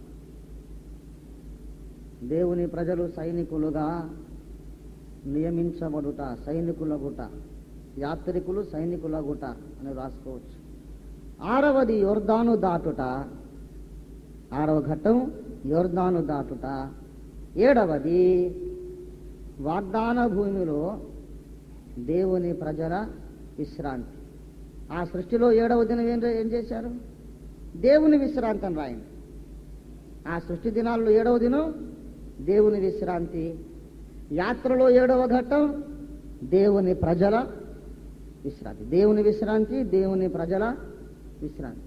దేవుని ప్రజలు సైనికులుగా నియమించబడుట, సైనికులగుట, యాత్రికులు సైనికులగుట అని రాసుకోవచ్చు. 6వది యొర్దాను దాటుట. 6వ ఘట్టం యొర్దాను దాటుట. 7వది వాగ్దాన భూమిలో దేవుని ప్రజల విశ్రాంతి. ఆ సృష్టిలో 7వ దినం ఏం చేశారు? దేవుని విశ్రాంతి అని రాయండి. ఆ సృష్టి దినాల్లో 7వ దినం దేవుని విశ్రాంతి. యాత్రలో 7వ ఘట్టం దేవుని ప్రజల విశ్రాంతి. దేవుని విశ్రాంతి, దేవుని ప్రజల విశ్రాంతి.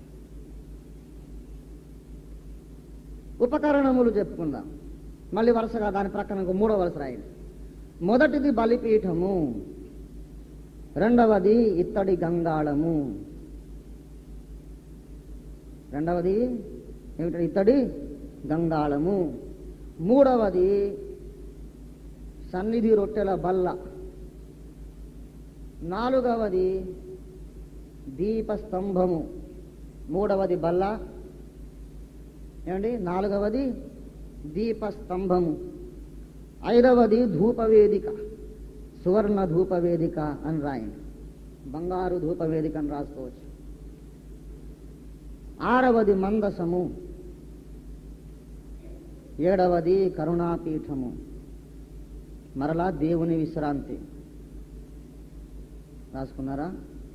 ఉపకరణములు చెప్పుకుందాం. మళ్ళీ వరుసగా దాని ప్రక్కన 3వ వరుస రాయండి. మొదటిది బలిపీఠము, రెండవది ఇత్తడి గంగాళము. రెండవది ఏమిటంటే ఇత్తడి గంగాళము. 3వది సన్నిధి రొట్టెల బల్ల. 4వది దీపస్తంభము. 3వది బల్ల, ఏమండి, 4వది దీపస్తంభము. 5వది ధూపవేదిక, సువర్ణ ధూపవేదిక అని రాయండి. బంగారు ధూపవేదిక అని రాసుకోవచ్చు. 6వది మందసము. 7వది కరుణాపీఠము. మరలా దేవుని విశ్రాంతి రాసుకున్నారా?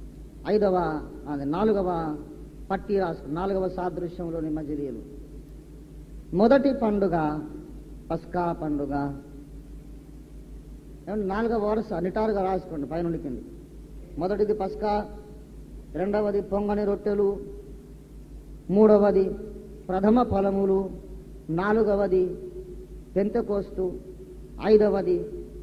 4వ పట్టి రాసుకు 4వ సాదృశ్యంలోని మజిలీలు. మొదటి పండుగ పస్కా పండుగ. 4వ వరుస నిటారుగా రాసుకోండి పైనుండి కింది. మొదటిది పస్కా, రెండవది పొంగని రొట్టెలు, మూడవది ప్రథమ ఫలములు, నాలుగవది పెంతెకోస్తు, ఐదవది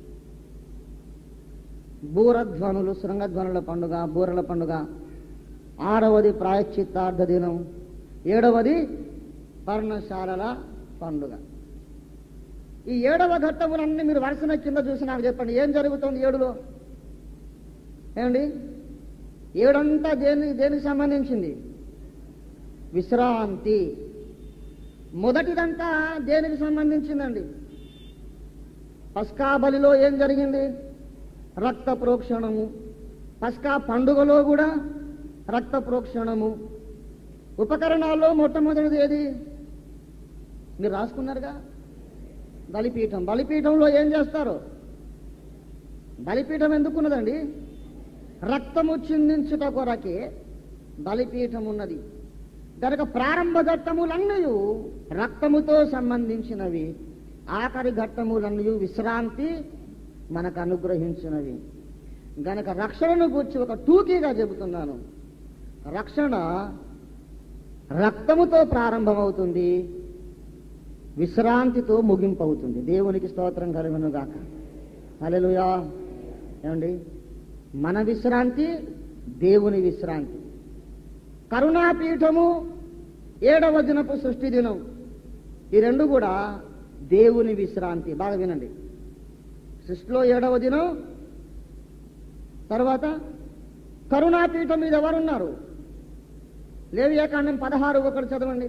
బూరధ్వనులు, శృంగధ్వనుల పండుగ, బూరల పండుగ, ఆరవది ప్రాయశ్చిత్తార్థ దినం, ఏడవది పర్ణశాలల పండుగ. ఈ 7వ ఘట్టములన్నీ మీరు వరుసన కింద చూసి నాకు చెప్పండి, ఏం జరుగుతుంది 7లో? ఏమండి, 7 అంతా దేనికి సంబంధించింది? విశ్రాంతి. మొదటిదంతా దేనికి సంబంధించిందండి? పస్కా బలిలో ఏం జరిగింది? రక్త ప్రోక్షణము. పస్కా పండుగలో కూడా రక్త ప్రోక్షణము. ఉపకరణాల్లో మొట్టమొదటిది ఏది? మీరు రాసుకున్నారుగా, బలిపీఠం. బలిపీఠంలో ఏం చేస్తారు? బలిపీఠం ఎందుకున్నదండి? రక్తము చిందించుట కొరకే బలిపీఠం ఉన్నది. కనుక ప్రారంభ ఘట్టములన్నీ రక్తముతో సంబంధించినవి, ఆఖరి ఘట్టములన్నీ విశ్రాంతి మనకు అనుగ్రహించినవి. గనక రక్షణను గురించి ఒక టూకీగా చెబుతున్నాను. రక్షణ రక్తముతో ప్రారంభమవుతుంది, విశ్రాంతితో ముగింపు అవుతుంది. దేవునికి స్తోత్రం కలుగును గాక. హల్లెలూయా. ఏమండి, మన విశ్రాంతి, దేవుని విశ్రాంతి. కరుణాపీఠము, 7వ దినపు సృష్టి దినం, ఈ రెండు కూడా దేవుని విశ్రాంతి. బాగా వినండి, సృష్టిలో 7వ దినం, తర్వాత కరుణాపీఠం మీద ఎవరున్నారు? లేవియాకాండం 16:1 చదవండి.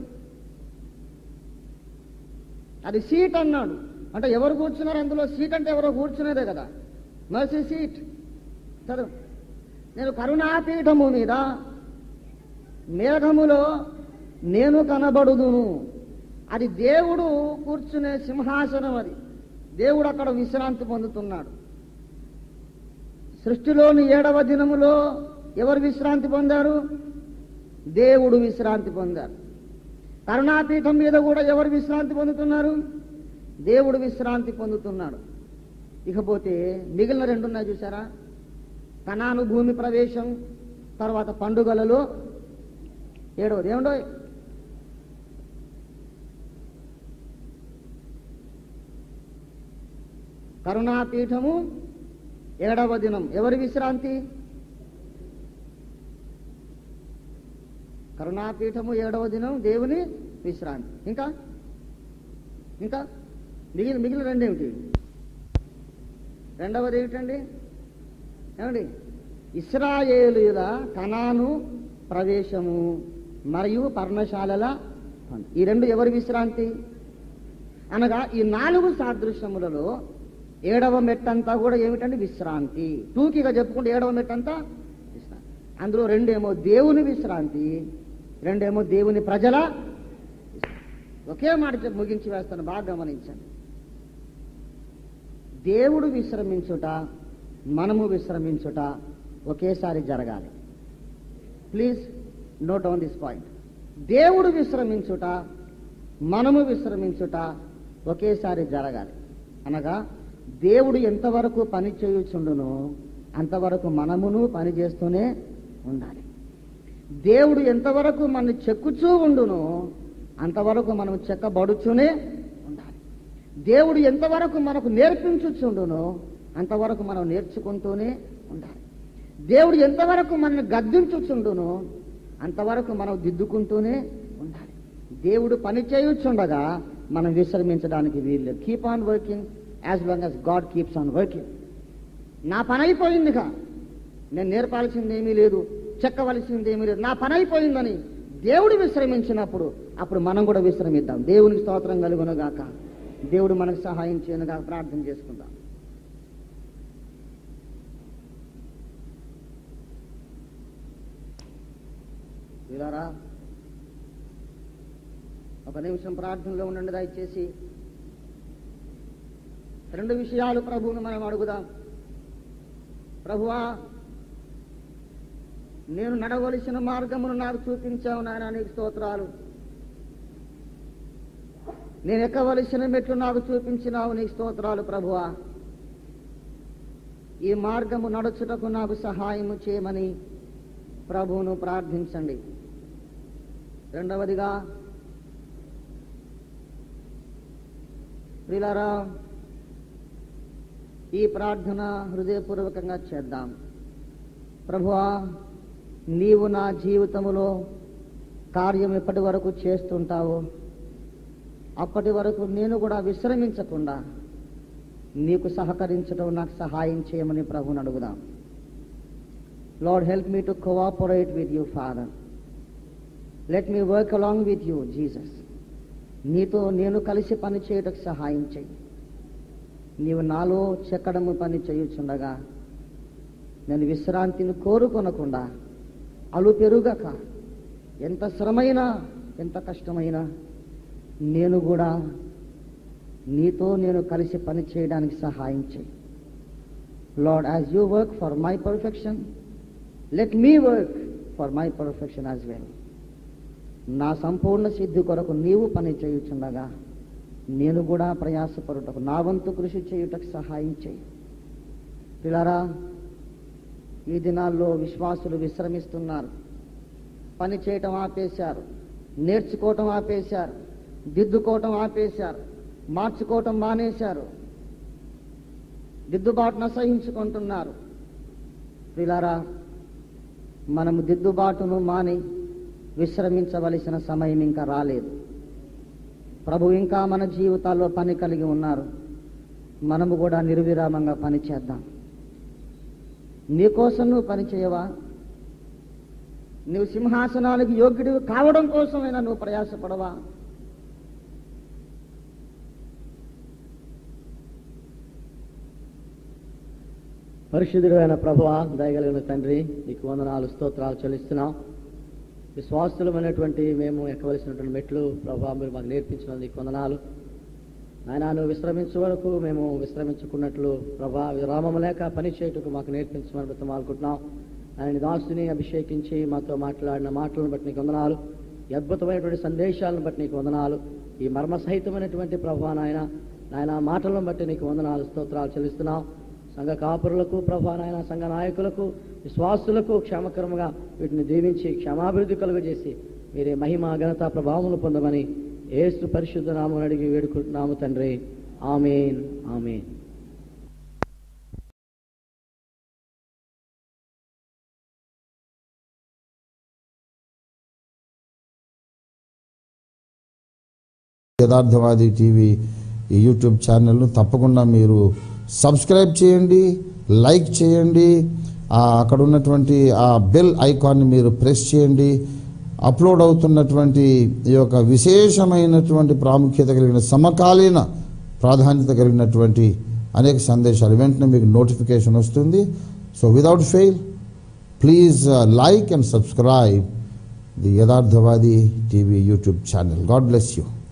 అది సీట్ అన్నాడు. అంటే ఎవరు కూర్చున్నారు అందులో? సీట్ అంటే ఎవరో కూర్చునేదే కదా, మర్సీ సీట్. చదువు. నేను కరుణాపీఠము మీద మేఘములో నేను కనబడుదును. అది దేవుడు కూర్చునే సింహాసనం. అది దేవుడు అక్కడ విశ్రాంతి పొందుతున్నాడు. సృష్టిలోని 7వ దినములో ఎవరు విశ్రాంతి పొందారు? దేవుడు విశ్రాంతి పొందారు. కరుణాపీఠం మీద కూడా ఎవరు విశ్రాంతి పొందుతున్నారు? దేవుడు విశ్రాంతి పొందుతున్నాడు. ఇకపోతే మిగిలిన 2 ఉన్నాయి చూసారా? కనాను భూమి ప్రవేశం, తర్వాత పండుగలలో 7వది ఏముండో? కరుణాపీఠము 7వ దినం ఎవరి విశ్రాంతి? కరుణాపీఠము 7వ దినం దేవుని విశ్రాంతి. ఇంకా ఇంకా మిగిలిన 2 ఏమిటి? రెండవది ఏమిటండి? ఏమండి, ఇశ్రాయేలీయుల కనాను ప్రవేశము మరియు పర్ణశాలల పండుగ. ఈ 2 ఎవరి విశ్రాంతి? అనగా ఈ 4 సాదృశ్యములలో 7వ మెట్టంతా కూడా ఏమిటండి? విశ్రాంతి. టూకీగా చెప్పుకుంటే 7వ మెట్టంతా విశ్రాంతి. అందులో 2 ఏమో దేవుని విశ్రాంతి, 2 ఏమో దేవుని ప్రజల విశ్రాంతి. ఒకే మాట చెప్పి ముగించి వేస్తాను, బాగా గమనించండి. దేవుడు విశ్రమించుట, మనము విశ్రమించుట ఒకేసారి జరగాలి. Please note down this point. దేవుడు విశ్రమించుట, మనము విశ్రమించుట ఒకేసారి జరగాలి. అనగా దేవుడు ఎంతవరకు పని చేయుచుండునో అంతవరకు మనమును పని చేస్తూనే ఉండాలి. దేవుడు ఎంతవరకు మనం చెక్కుచూ ఉండునో అంతవరకు మనం చెక్కబడుచూనే ఉండాలి. దేవుడు ఎంతవరకు మనకు నేర్పించుచుండునో అంతవరకు మనం నేర్చుకుంటూనే ఉండాలి. దేవుడు ఎంతవరకు మనల్ని గద్దించుచుండునో అంతవరకు మనం దిద్దుకుంటూనే ఉండాలి. దేవుడు పని చేయుచుండగా మనం విశ్రమించడానికి వీల్లేదు. Keep on working as long as God keeps on working. నా పని అయిపోయిందిగా, నేను నేర్పాల్సింది ఏమీ లేదు, చెక్కవలసింది ఏమీ లేదు, నా పని అయిపోయిందని దేవుడు విశ్రమించినప్పుడు అప్పుడు మనం కూడా విశ్రమిద్దాం. దేవునికి స్తోత్రం కలుగునుగాక. దేవుడు మనకు సహాయం చేయనుగా. ప్రార్థన చేసుకుందాం. వీలారా, ఒక నిమిషం ప్రార్థనలో ఉండండి దయచేసి. 2 విషయాలు ప్రభువును మనం అడుగుదాం. ప్రభువా, నేను నడవలసిన మార్గమును నాకు చూపించావు నాయనా, నీకు స్తోత్రాలు. నేను ఎక్కవలసిన మెట్లు నాకు చూపించినావు, నీకు స్తోత్రాలు ప్రభువా. ఈ మార్గము నడుచుటకు నాకు సహాయము చేయమని ప్రభువును ప్రార్థించండి. రెండవదిగా ప్రియులారా, ఈ ప్రార్థన హృదయపూర్వకంగా చేద్దాం. ప్రభువా, నీవు నా జీవితములో కార్యం ఎప్పటి వరకు చేస్తుంటావో అప్పటి వరకు నేను కూడా విశ్రమించకుండా నీకు సహకరించడం నాకు సహాయం చేయమని ప్రభువుని అడుగుదాం. Lord, help me to cooperate with you father. Let me work along with you Jesus. నీతో నేను కలిసి పని చేయటకు సహాయం చేయి. నీవు నాలో చెక్కడము పని చేయుచుండగా నేను విశ్రాంతిని కోరుకొనకుండా అలు పెరుగక ఎంత శ్రమైనా ఎంత కష్టమైనా నేను కూడా నీతో నేను కలిసి పని చేయడానికి సహాయం చేయి. Lord, as you work for my perfection, let me work for my perfection as well. నా సంపూర్ణ సిద్ధి కొరకు నీవు పని చేయుచుండగా నేను కూడా ప్రయాసపడుటకు నా వంతు కృషి చేయుటకు సహాయం చేయి. పిల్లరా, ఈ దినాల్లో విశ్వాసులు విశ్రమిస్తున్నారు. పని చేయటం ఆపేశారు, నేర్చుకోవటం ఆపేశారు, దిద్దుకోవటం ఆపేశారు, మార్చుకోవటం మానేశారు, దిద్దుబాటును అసహించుకుంటున్నారు. పిల్లరా, మనము దిద్దుబాటును మాని విశ్రమించవలసిన సమయం ఇంకా రాలేదు. ప్రభు ఇంకా మన జీవితాల్లో పని కలిగి ఉన్నారు. మనము కూడా నిర్విరామంగా పని చేద్దాం. నీకోసం నువ్వు పని చేయవా? నువ్వు సింహాసనానికి యోగ్యుడు కావడం కోసమైనా నువ్వు ప్రయాసపడవా? పరిశుద్ధుడు అయిన ప్రభువా, దయగలిగిన తండ్రి, నీకు వందనాలు, స్తోత్రాలు చెల్లిస్తున్నాం. విశ్వాసులమైనటువంటి మేము ఎక్కవలసినటువంటి మెట్లు ప్రభువా మీరు మాకు నేర్పించినందుకు నీకు వందనాలు. నాయనా, నువ్వు విశ్రమించే వరకు మేము విశ్రమించుకున్నట్లు ప్రభా విరామం లేక పని చేయటకు మాకు నేర్పించమని బ్రతమాలుకుంటున్నాం. ఆయన దాసుని అభిషేకించి మాతో మాట్లాడిన మాటలను బట్టి నీకు వందనాలు. ఈ అద్భుతమైనటువంటి సందేశాలను బట్టి నీకు వందనాలు. ఈ మర్మసహితమైనటువంటి ప్రభా నాయన మాటలను బట్టి నీకు వందనాలు, స్తోత్రాలు చెల్లిస్తున్నాం. సంఘ కాపురులకు ప్రభా నాయన, సంఘ నాయకులకు, విశ్వాసులకు క్షేమకరముగా వీటిని దీవించి క్షమాభివృద్ధి కలుగజేసి మీరే మహిమ ఘనత ప్రభావములు పొందమని యేసు పరిశుద్ధ నామమున అడిగి వేడుకుంటున్నాము తండ్రి. ఆమేన్, ఆమేన్. యథార్థవాది టీవీ ఈ యూట్యూబ్ ఛానల్ను తప్పకుండా మీరు సబ్స్క్రైబ్ చేయండి, లైక్ చేయండి. అక్కడ ఉన్నటువంటి ఆ బెల్ ఐకాన్ని మీరు ప్రెస్ చేయండి. అప్లోడ్ అవుతున్నటువంటి ఈ యొక్క విశేషమైనటువంటి ప్రాముఖ్యత కలిగిన సమకాలీన ప్రాధాన్యత కలిగినటువంటి అనేక సందేశాలు వెంటనే మీకు నోటిఫికేషన్ వస్తుంది. So without fail please like and subscribe the Yatharthavadi TV YouTube channel. God bless you.